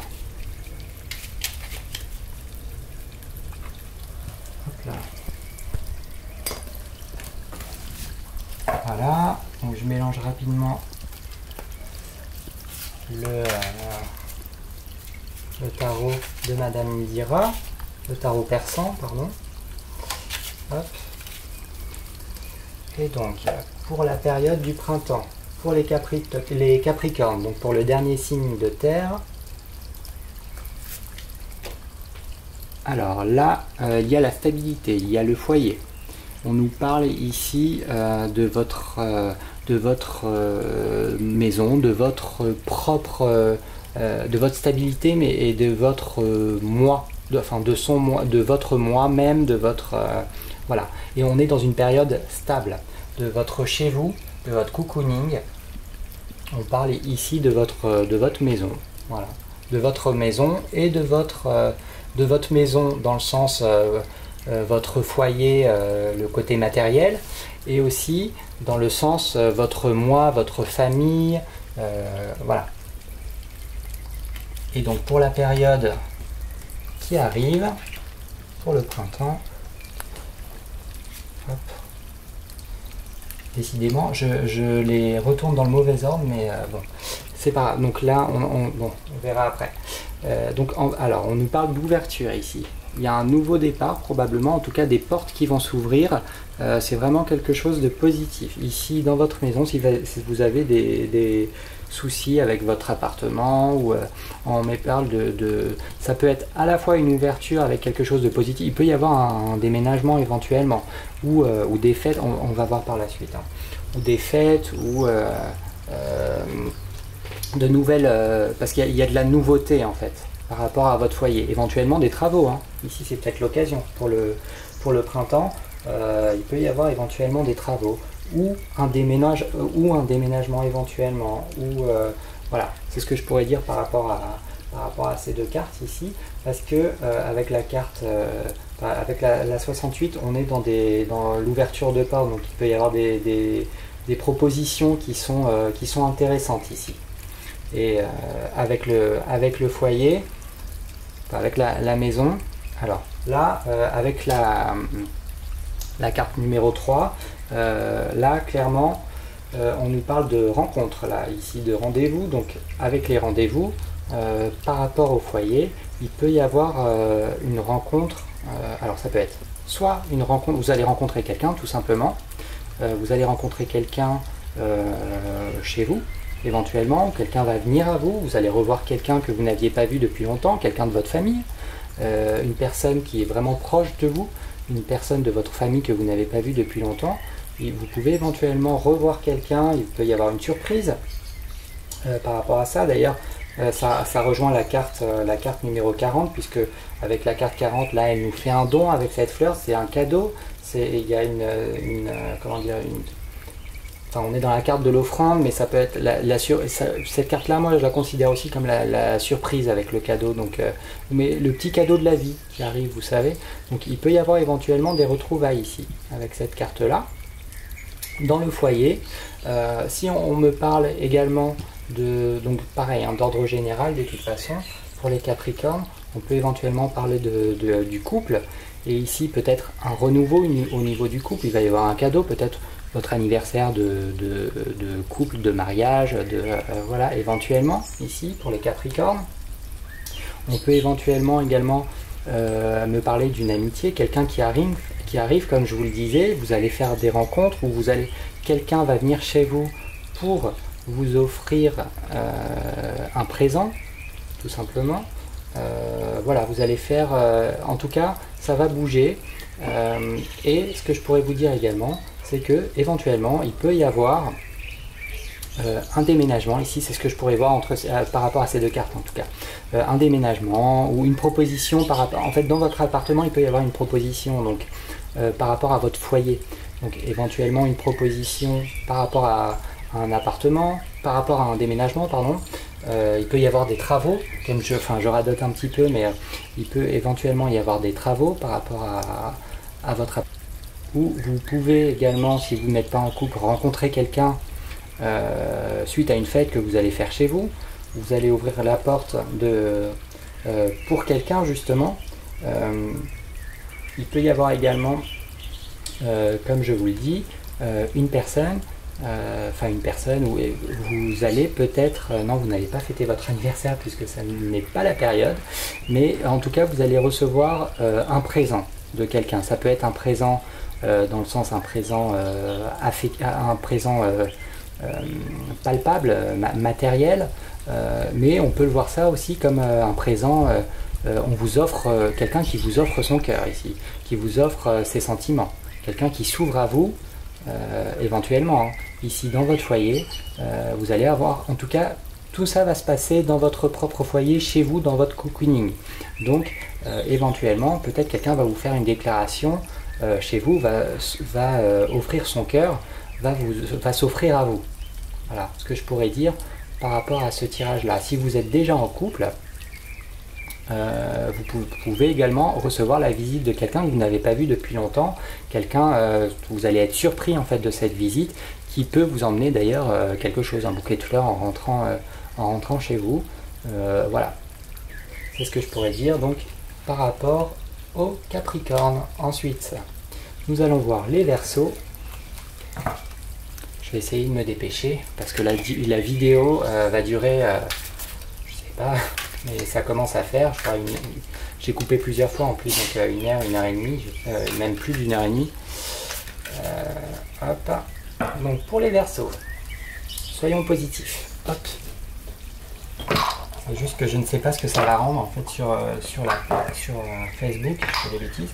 hop là. Voilà, donc je mélange rapidement le tarot de Madame Indira, le tarot persan, pardon. Hop. Et donc, pour la période du printemps, pour les Capricornes, donc pour le dernier signe de terre, alors là, il y a la stabilité, il y a le foyer. On nous parle ici de votre maison, de votre propre, de votre stabilité, mais et de votre moi, de votre moi-même, de votre voilà. Et on est dans une période stable de votre chez vous, de votre cocooning. On parle ici de votre maison, voilà, de votre maison et de votre maison dans le sens votre foyer, le côté matériel, et aussi dans le sens votre moi, votre famille, voilà. Et donc pour la période qui arrive, pour le printemps, hop. Décidément, je les retourne dans le mauvais ordre, mais bon, c'est pas grave. Donc là, on verra après. Alors, on nous parle d'ouverture ici. Il y a un nouveau départ, probablement, en tout cas des portes qui vont s'ouvrir. C'est vraiment quelque chose de positif. Ici, dans votre maison, si vous avez des soucis avec votre appartement, ou on me parle ça peut être à la fois une ouverture avec quelque chose de positif. Il peut y avoir un déménagement éventuellement, ou des fêtes, on va voir par la suite, ou des fêtes, ou de nouvelles, parce qu'il y a de la nouveauté en fait par rapport à votre foyer, éventuellement des travaux. Ici c'est peut-être l'occasion pour le printemps. Il peut y avoir éventuellement des travaux ou un déménagement éventuellement, ou voilà, c'est ce que je pourrais dire par rapport à ces deux cartes ici, parce que avec la carte avec la 68, on est dans l'ouverture de porte, donc il peut y avoir des propositions qui sont intéressantes ici. Et avec le foyer, avec la maison, alors là, avec la carte numéro 3, là clairement on nous parle de rencontre, là ici de rendez-vous. Donc avec les rendez-vous, par rapport au foyer, il peut y avoir une rencontre. Alors ça peut être soit une rencontre, vous allez rencontrer quelqu'un tout simplement, vous allez rencontrer quelqu'un chez vous éventuellement, quelqu'un va venir à vous, vous allez revoir quelqu'un que vous n'aviez pas vu depuis longtemps, quelqu'un de votre famille, une personne qui est vraiment proche de vous, une personne de votre famille que vous n'avez pas vu depuis longtemps. Et vous pouvez éventuellement revoir quelqu'un, il peut y avoir une surprise par rapport à ça. D'ailleurs, ça rejoint la carte numéro 40, puisque avec la carte 40, là, elle nous fait un don avec cette fleur, c'est un cadeau. Il y a comment dire, on est dans la carte de l'offrande, mais ça peut être cette carte-là, moi, je la considère aussi comme la surprise avec le cadeau. Donc, mais le petit cadeau de la vie qui arrive, vous savez. Donc, il peut y avoir éventuellement des retrouvailles ici avec cette carte-là. Dans le foyer, si on me parle également donc pareil, d'ordre général de toute façon, pour les Capricornes, on peut éventuellement parler du couple, et ici peut-être un renouveau au niveau du couple. Il va y avoir un cadeau, peut-être votre anniversaire de couple, de mariage, voilà, éventuellement ici pour les Capricornes. On peut éventuellement également me parler d'une amitié, quelqu'un qui qui arrive, comme je vous le disais, vous allez faire des rencontres où quelqu'un va venir chez vous pour vous offrir un présent, tout simplement. Voilà, vous allez faire, en tout cas, ça va bouger. Et ce que je pourrais vous dire également, c'est que éventuellement, il peut y avoir un déménagement. Ici, c'est ce que je pourrais voir par rapport à ces deux cartes, en tout cas. Un déménagement ou une proposition par rapport. En fait, dans votre appartement, il peut y avoir une proposition donc par rapport à votre foyer. Donc, éventuellement, une proposition par rapport à un appartement, par rapport à un déménagement, pardon. Il peut y avoir des travaux, comme je radote un petit peu, mais il peut éventuellement y avoir des travaux par rapport à votre appartement. Ou vous pouvez également, si vous n'êtes pas en couple, rencontrer quelqu'un suite à une fête que vous allez faire chez vous. Vous allez ouvrir la porte pour quelqu'un justement. Il peut y avoir également, comme je vous le dis, une personne où vous allez peut-être, non, vous n'allez pas fêter votre anniversaire puisque ça n'est pas la période, mais en tout cas vous allez recevoir un présent de quelqu'un. Ça peut être un présent dans le sens un présent palpable, matériel, mais on peut le voir ça aussi comme un présent. On vous offre quelqu'un qui vous offre son cœur ici, qui vous offre ses sentiments, quelqu'un qui s'ouvre à vous. Éventuellement, hein, ici dans votre foyer, vous allez avoir, en tout cas, tout ça va se passer dans votre propre foyer, chez vous, dans votre cocooning. Donc, éventuellement, peut-être quelqu'un va vous faire une déclaration chez vous, va offrir son cœur, va s'offrir à vous. Voilà ce que je pourrais dire par rapport à ce tirage-là. Si vous êtes déjà en couple, vous pouvez également recevoir la visite de quelqu'un que vous n'avez pas vu depuis longtemps, quelqu'un, vous allez être surpris en fait de cette visite, qui peut vous emmener d'ailleurs quelque chose, un bouquet de fleurs en rentrant chez vous. Voilà, c'est ce que je pourrais dire donc par rapport au Capricorne. Ensuite, nous allons voir les Verseaux. Je vais essayer de me dépêcher parce que la vidéo va durer, je sais pas, mais ça commence à faire, je crois, j'ai coupé plusieurs fois en plus, donc 1 heure et demie, même plus d'1 heure et demie. Hop. Donc pour les Verseaux, soyons positifs. Hop. C'est juste que je ne sais pas ce que ça va rendre en fait sur Facebook, je fais des bêtises.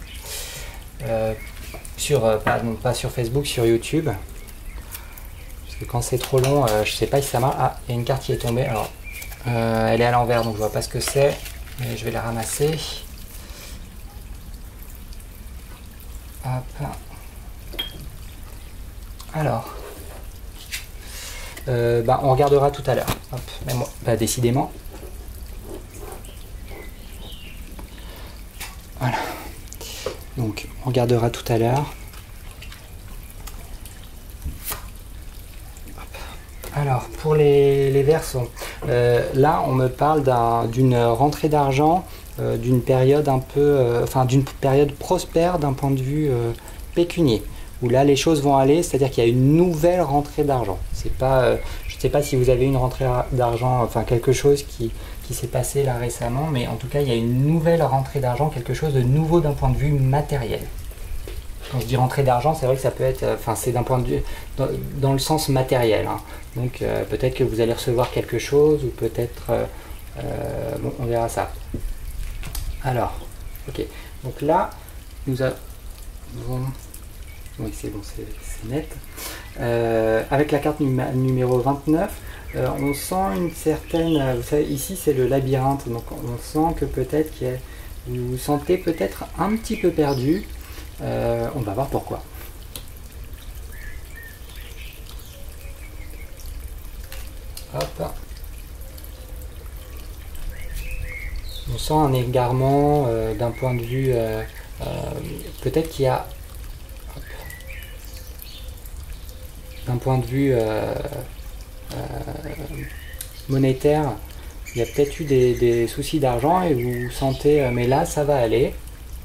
Pas sur Facebook, sur YouTube. Parce que quand c'est trop long, je sais pas si ça marche. Ah, il y a une carte qui est tombée. Alors, elle est à l'envers, donc je vois pas ce que c'est, mais je vais la ramasser. Hop. Alors, on regardera tout à l'heure. Décidément. Voilà. Donc, on regardera tout à l'heure. Alors, pour les Verseaux, là, on me parle d'une rentrée d'argent, d'une période d'une période prospère d'un point de vue pécunier, où là, les choses vont aller, c'est-à-dire qu'il y a une nouvelle rentrée d'argent. C'est pas, je ne sais pas si vous avez une rentrée d'argent, enfin quelque chose qui s'est passé là récemment, mais en tout cas, il y a une nouvelle rentrée d'argent, quelque chose de nouveau d'un point de vue matériel. Quand je dis rentrée d'argent, c'est vrai que ça peut être, c'est d'un point de vue, dans le sens matériel, hein. Donc peut-être que vous allez recevoir quelque chose, ou peut-être, bon, on verra ça. Alors, ok, donc là, nous avons, oui c'est bon, c'est net. Avec la carte numéro 29, on sent une certaine, vous savez, ici c'est le labyrinthe, donc on sent que peut-être vous vous sentez peut-être un petit peu perdu. On va voir pourquoi. Hop. On sent un égarement d'un point de vue, peut-être qu'il y a, d'un point de vue monétaire, il y a peut-être eu des soucis d'argent et vous sentez, mais là ça va aller.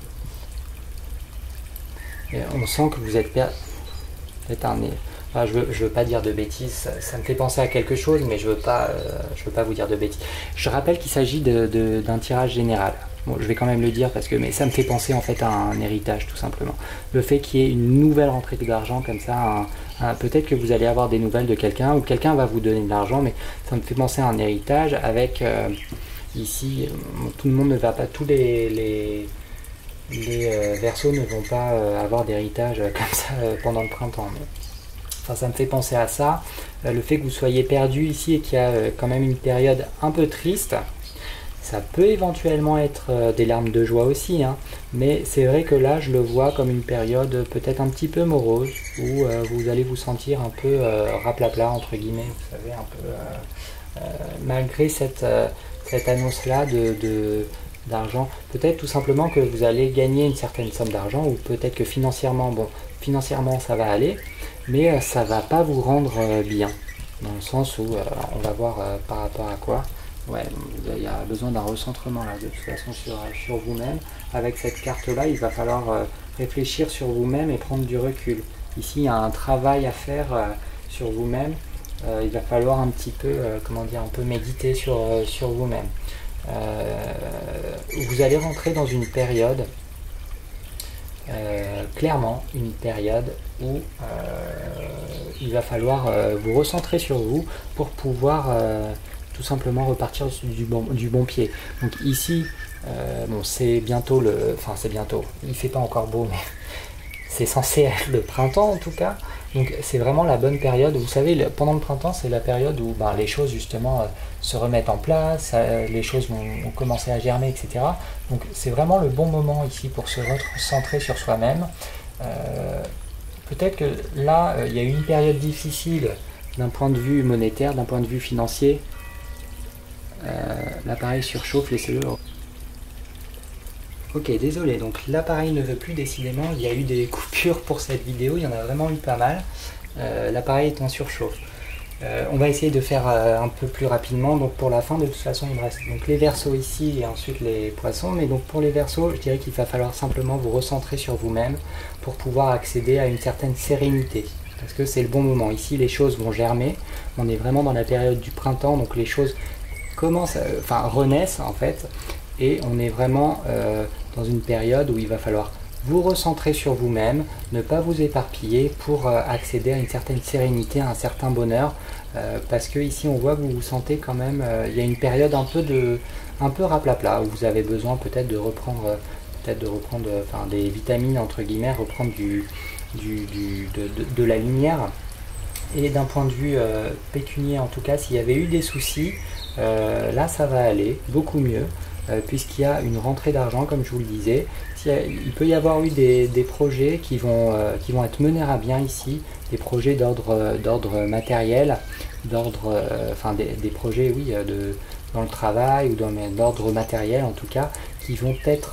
Et on sent que vous êtes peut-être je veux pas dire de bêtises, ça me fait penser à quelque chose, mais je veux pas vous dire de bêtises. Je rappelle qu'il s'agit d'un tirage général. bon, je vais quand même le dire parce que mais ça me fait penser en fait à un héritage tout simplement. Le fait qu'il y ait une nouvelle rentrée d'argent comme ça, peut-être que vous allez avoir des nouvelles de quelqu'un ou quelqu'un va vous donner de l'argent, mais ça me fait penser à un héritage avec ici, tout le monde ne va pas, tous les Verseaux ne vont pas avoir d'héritage comme ça pendant le printemps. Mais, enfin, ça me fait penser à ça. Le fait que vous soyez perdu ici et qu'il y a quand même une période un peu triste, ça peut éventuellement être des larmes de joie aussi, hein, mais c'est vrai que là je le vois comme une période peut-être un petit peu morose où vous allez vous sentir un peu raplapla entre guillemets, vous savez, un peu malgré cette annonce-là d'argent, peut-être tout simplement que vous allez gagner une certaine somme d'argent ou peut-être que financièrement, bon, financièrement ça va aller, mais ça va pas vous rendre bien, dans le sens où on va voir par rapport à quoi. Ouais, il y a besoin d'un recentrement là, de toute façon sur vous-même. Avec cette carte-là, il va falloir réfléchir sur vous-même et prendre du recul. Ici, il y a un travail à faire sur vous-même. Il va falloir un petit peu, comment dire, un peu méditer sur vous-même. Vous allez rentrer dans une période, clairement une période où il va falloir vous recentrer sur vous pour pouvoir tout simplement repartir du bon pied. Donc ici, bon, c'est bientôt enfin c'est bientôt, il fait pas encore beau, mais c'est censé être le printemps en tout cas. Donc c'est vraiment la bonne période. Vous savez, pendant le printemps, c'est la période où les choses justement se remettent en place, les choses vont commencer à germer, etc. Donc c'est vraiment le bon moment ici pour se recentrer sur soi-même. Peut-être que là, il y a eu une période difficile d'un point de vue monétaire, d'un point de vue financier. L'appareil surchauffe, laissez-le. Ok, désolé, donc l'appareil ne veut plus décidément, il y a eu des coupures pour cette vidéo, il y en a vraiment eu pas mal. L'appareil est en surchauffe. On va essayer de faire un peu plus rapidement, donc pour la fin de toute façon il me reste donc les Verseaux ici et ensuite les Poissons, mais donc pour les Verseaux je dirais qu'il va falloir simplement vous recentrer sur vous-même pour pouvoir accéder à une certaine sérénité. Parce que c'est le bon moment, ici les choses vont germer, on est vraiment dans la période du printemps, donc les choses renaissent en fait, et on est vraiment dans une période où il va falloir vous recentrer sur vous-même, ne pas vous éparpiller pour accéder à une certaine sérénité, à un certain bonheur, parce que ici on voit que vous vous sentez quand même, il y a une période un peu raplapla, où vous avez besoin peut-être de reprendre des vitamines entre guillemets, reprendre de la lumière. Et d'un point de vue pécunier en tout cas, s'il y avait eu des soucis, là ça va aller beaucoup mieux, puisqu'il y a une rentrée d'argent comme je vous le disais. Il peut y avoir eu des projets qui vont être menés à bien ici, des projets d'ordre matériel, des projets oui, dans le travail ou d'ordre matériel en tout cas, qui vont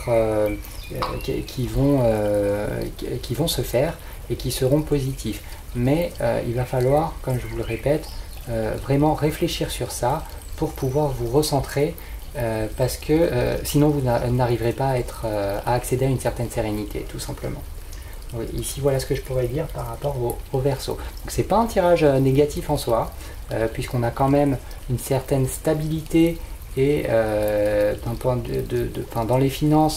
se faire et qui seront positifs. Mais il va falloir, comme je vous le répète, vraiment réfléchir sur ça pour pouvoir vous recentrer, parce que sinon vous n'arriverez pas à accéder à une certaine sérénité, tout simplement. Oui, ici voilà ce que je pourrais dire par rapport au Verseau. Donc c'est pas un tirage négatif en soi, puisqu'on a quand même une certaine stabilité et d'un point dans les finances,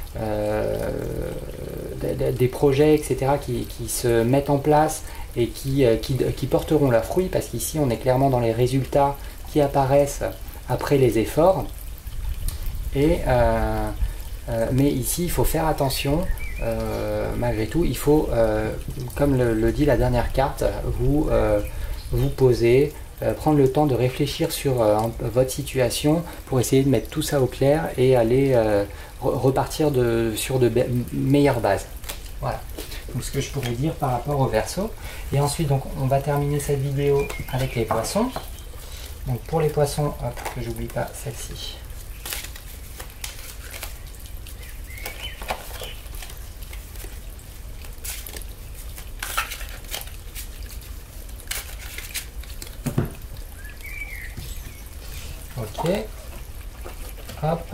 des projets, etc., qui se mettent en place et qui porteront leurs fruits, parce qu'ici on est clairement dans les résultats qui apparaissent après les efforts. Mais ici il faut faire attention, malgré tout, il faut, comme le dit la dernière carte, vous poser, prendre le temps de réfléchir sur votre situation pour essayer de mettre tout ça au clair et aller repartir sur de meilleures bases. Voilà, donc ce que je pourrais dire par rapport au Verseau. Et ensuite donc on va terminer cette vidéo avec les Poissons. Donc pour les Poissons, hop, que j'oublie pas celle-ci. Ok, hop.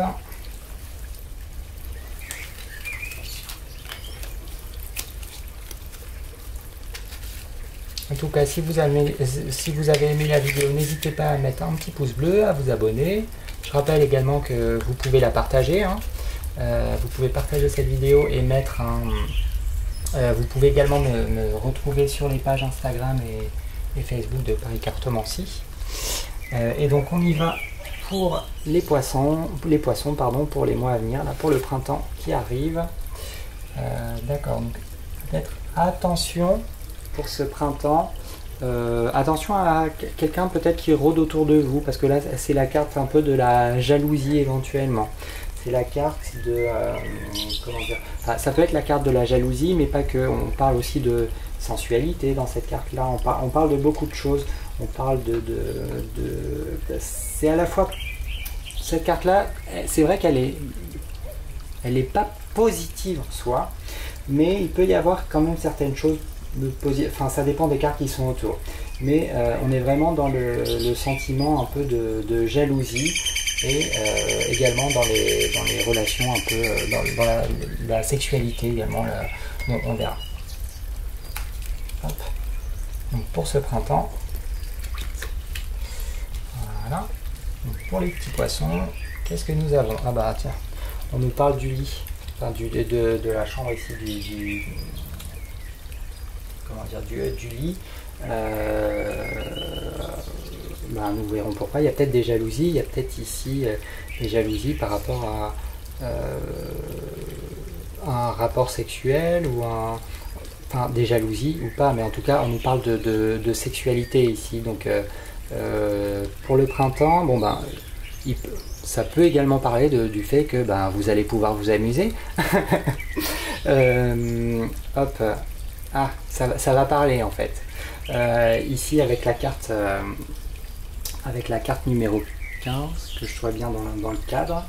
En tout cas, si vous avez aimé la vidéo, n'hésitez pas à mettre un petit pouce bleu, à vous abonner. Je rappelle également que vous pouvez la partager, hein. Vous pouvez partager cette vidéo et mettre un... vous pouvez également me retrouver sur les pages Instagram et Facebook de Paris Cartomancie. Et donc on y va pour les poissons pardon, pour les mois à venir, là, pour le printemps qui arrive. D'accord, donc peut-être attention pour ce printemps. Attention à quelqu'un peut-être qui rôde autour de vous, parce que là c'est la carte un peu de la jalousie éventuellement. C'est la carte de... comment dire, enfin, ça peut être la carte de la jalousie, mais pas que. On parle aussi de sensualité dans cette carte-là. On parle de beaucoup de choses. On parle c'est à la fois... Cette carte-là, c'est vrai qu'elle est pas positive en soi, mais il peut y avoir quand même certaines choses enfin ça dépend des cartes qui sont autour. Mais on est vraiment dans le sentiment un peu de jalousie. Et également dans les relations un peu, dans la sexualité également, on verra. Hop. Donc pour ce printemps, voilà. Donc pour les petits poissons, qu'est-ce que nous avons? Ah bah tiens, on nous parle du lit, enfin de la chambre ici, comment dire, du lit. Ben, nous verrons pourquoi. Il y a peut-être des jalousies, il y a peut-être ici des jalousies par rapport à un rapport sexuel ou enfin des jalousies ou pas, mais en tout cas on nous parle de sexualité ici. Donc pour le printemps, bon ben ça peut également parler du fait que ben, vous allez pouvoir vous amuser. Hop, ah ça va parler en fait. Ici avec la carte numéro 15, que je sois bien dans le cadre,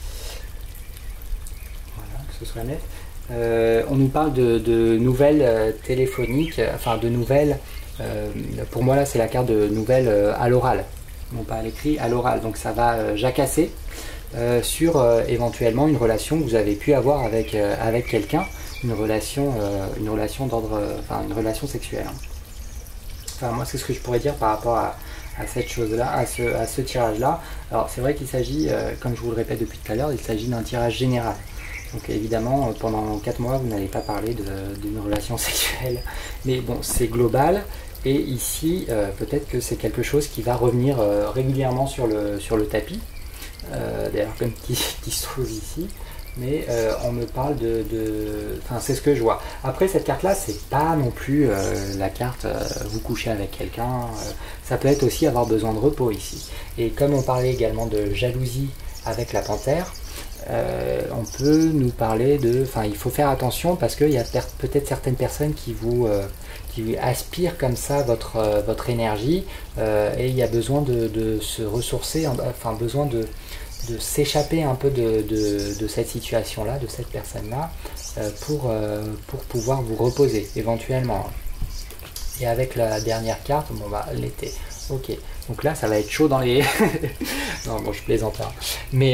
voilà, que ce soit net. On nous parle de nouvelles téléphoniques, enfin de nouvelles, pour moi là c'est la carte de nouvelles à l'oral, non pas à l'écrit, à l'oral, donc ça va jacasser sur éventuellement une relation que vous avez pu avoir avec quelqu'un, une relation d'ordre, enfin une relation sexuelle. Enfin moi c'est ce que je pourrais dire par rapport à cette chose-là, à ce tirage-là. Alors c'est vrai qu'il s'agit, comme je vous le répète depuis tout à l'heure, il s'agit d'un tirage général. Donc évidemment, pendant 4 mois, vous n'allez pas parler d'une relation sexuelle. Mais bon, c'est global. Et ici, peut-être que c'est quelque chose qui va revenir régulièrement sur le tapis. D'ailleurs, comme qui se trouve ici. Mais on me parle enfin c'est ce que je vois. Après cette carte là c'est pas non plus la carte vous couchez avec quelqu'un, ça peut être aussi avoir besoin de repos ici. Et comme on parlait également de jalousie avec la panthère, on peut nous parler enfin il faut faire attention parce qu'il y a peut-être certaines personnes qui aspirent comme ça votre énergie, et il y a besoin de se ressourcer, enfin besoin de s'échapper un peu de cette situation-là, de cette personne-là, pour pouvoir vous reposer, éventuellement. Et avec la dernière carte, bon bah l'été, ok. Donc là, ça va être chaud dans les... non, bon, je plaisante pas. Mais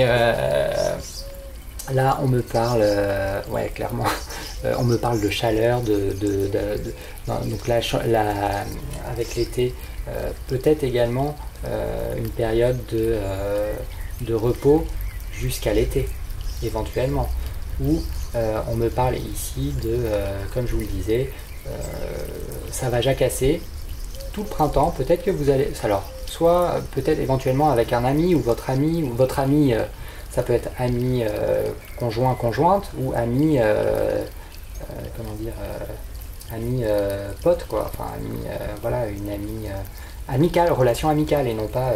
là, on me parle, ouais, clairement, on me parle de chaleur, donc là, avec l'été, peut-être également une période de repos jusqu'à l'été, éventuellement. Ou on me parle ici comme je vous le disais, ça va jacasser tout le printemps. Peut-être que vous allez... Alors, soit peut-être éventuellement avec un ami ou votre ami, ça peut être ami conjoint, conjointe, ou ami, comment dire, ami pote, quoi. Enfin, ami, voilà, une amie amicale, relation amicale, et non pas...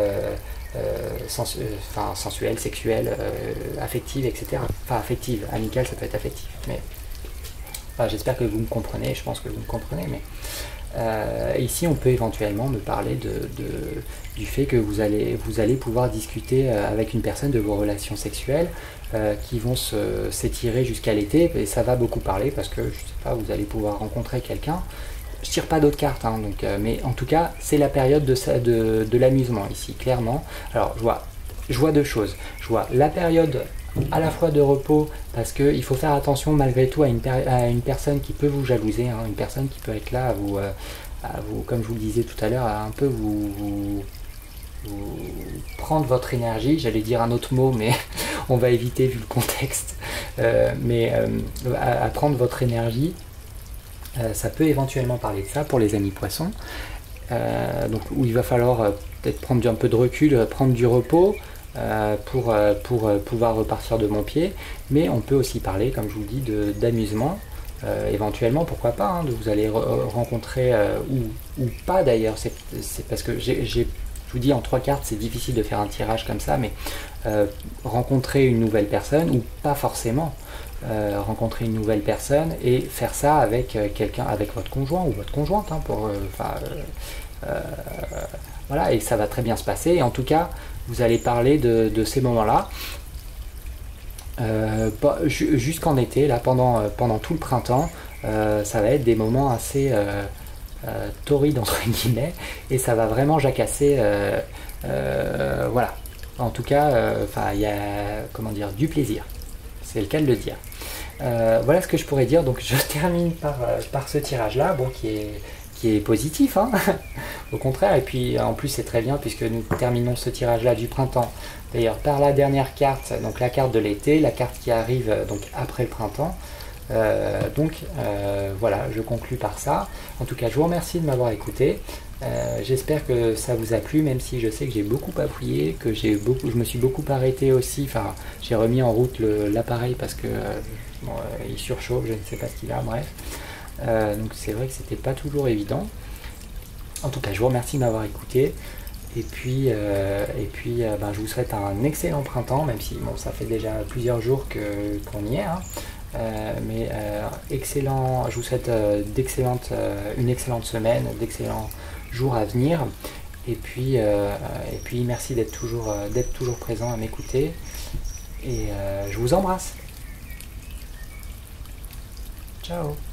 sensuelle, sexuelle, affective, etc. Enfin affective, amicale ça peut être affectif, mais enfin, j'espère que vous me comprenez, je pense que vous me comprenez, mais ici on peut éventuellement me parler du fait que vous allez pouvoir discuter avec une personne de vos relations sexuelles qui vont s'étirer jusqu'à l'été, et ça va beaucoup parler parce que, je sais pas, vous allez pouvoir rencontrer quelqu'un. Je tire pas d'autres cartes, hein, donc, mais en tout cas, c'est la période de l'amusement ici, clairement. Alors, je vois deux choses. Je vois la période à la fois de repos, parce qu'il faut faire attention malgré tout à une personne qui peut vous jalouser, hein, une personne qui peut être là à vous, comme je vous le disais tout à l'heure, à un peu vous prendre votre énergie. J'allais dire un autre mot, mais on va éviter vu le contexte. Mais à prendre votre énergie, ça peut éventuellement parler de ça pour les amis poissons. Donc où il va falloir peut-être prendre un peu de recul, prendre du repos pour pouvoir repartir de bon pied. Mais on peut aussi parler, comme je vous dis, d'amusement. Éventuellement, pourquoi pas, hein, vous allez rencontrer, ou pas d'ailleurs, c'est parce que je vous dis en 3 cartes, c'est difficile de faire un tirage comme ça, mais rencontrer une nouvelle personne, ou pas forcément, rencontrer une nouvelle personne et faire ça avec quelqu'un, avec votre conjoint ou votre conjointe, hein, voilà, et ça va très bien se passer. Et en tout cas, vous allez parler de ces moments-là. Jusqu'en été, là, pendant tout le printemps, ça va être des moments assez torrides entre guillemets, et ça va vraiment jacasser, voilà. En tout cas, il y a, comment dire, du plaisir, c'est le cas de le dire. Voilà ce que je pourrais dire. Donc je termine par ce tirage là, bon, qui est positif, hein. Au contraire, et puis en plus c'est très bien puisque nous terminons ce tirage là du printemps d'ailleurs par la dernière carte, donc la carte de l'été, la carte qui arrive donc après le printemps. Voilà, je conclus par ça. En tout cas, je vous remercie de m'avoir écouté. J'espère que ça vous a plu, même si je sais que j'ai beaucoup appuyé, que je me suis beaucoup arrêté aussi. Enfin, j'ai remis en route l'appareil parce que il surchauffe, je ne sais pas ce qu'il a, bref. Donc c'est vrai que c'était pas toujours évident. En tout cas, je vous remercie de m'avoir écouté. Et puis, je vous souhaite un excellent printemps, même si bon, ça fait déjà plusieurs jours qu'on y est. Hein. Excellent, je vous souhaite une excellente semaine, d'excellents jours à venir. Et puis merci d'être toujours présent à m'écouter. Et je vous embrasse. Ciao.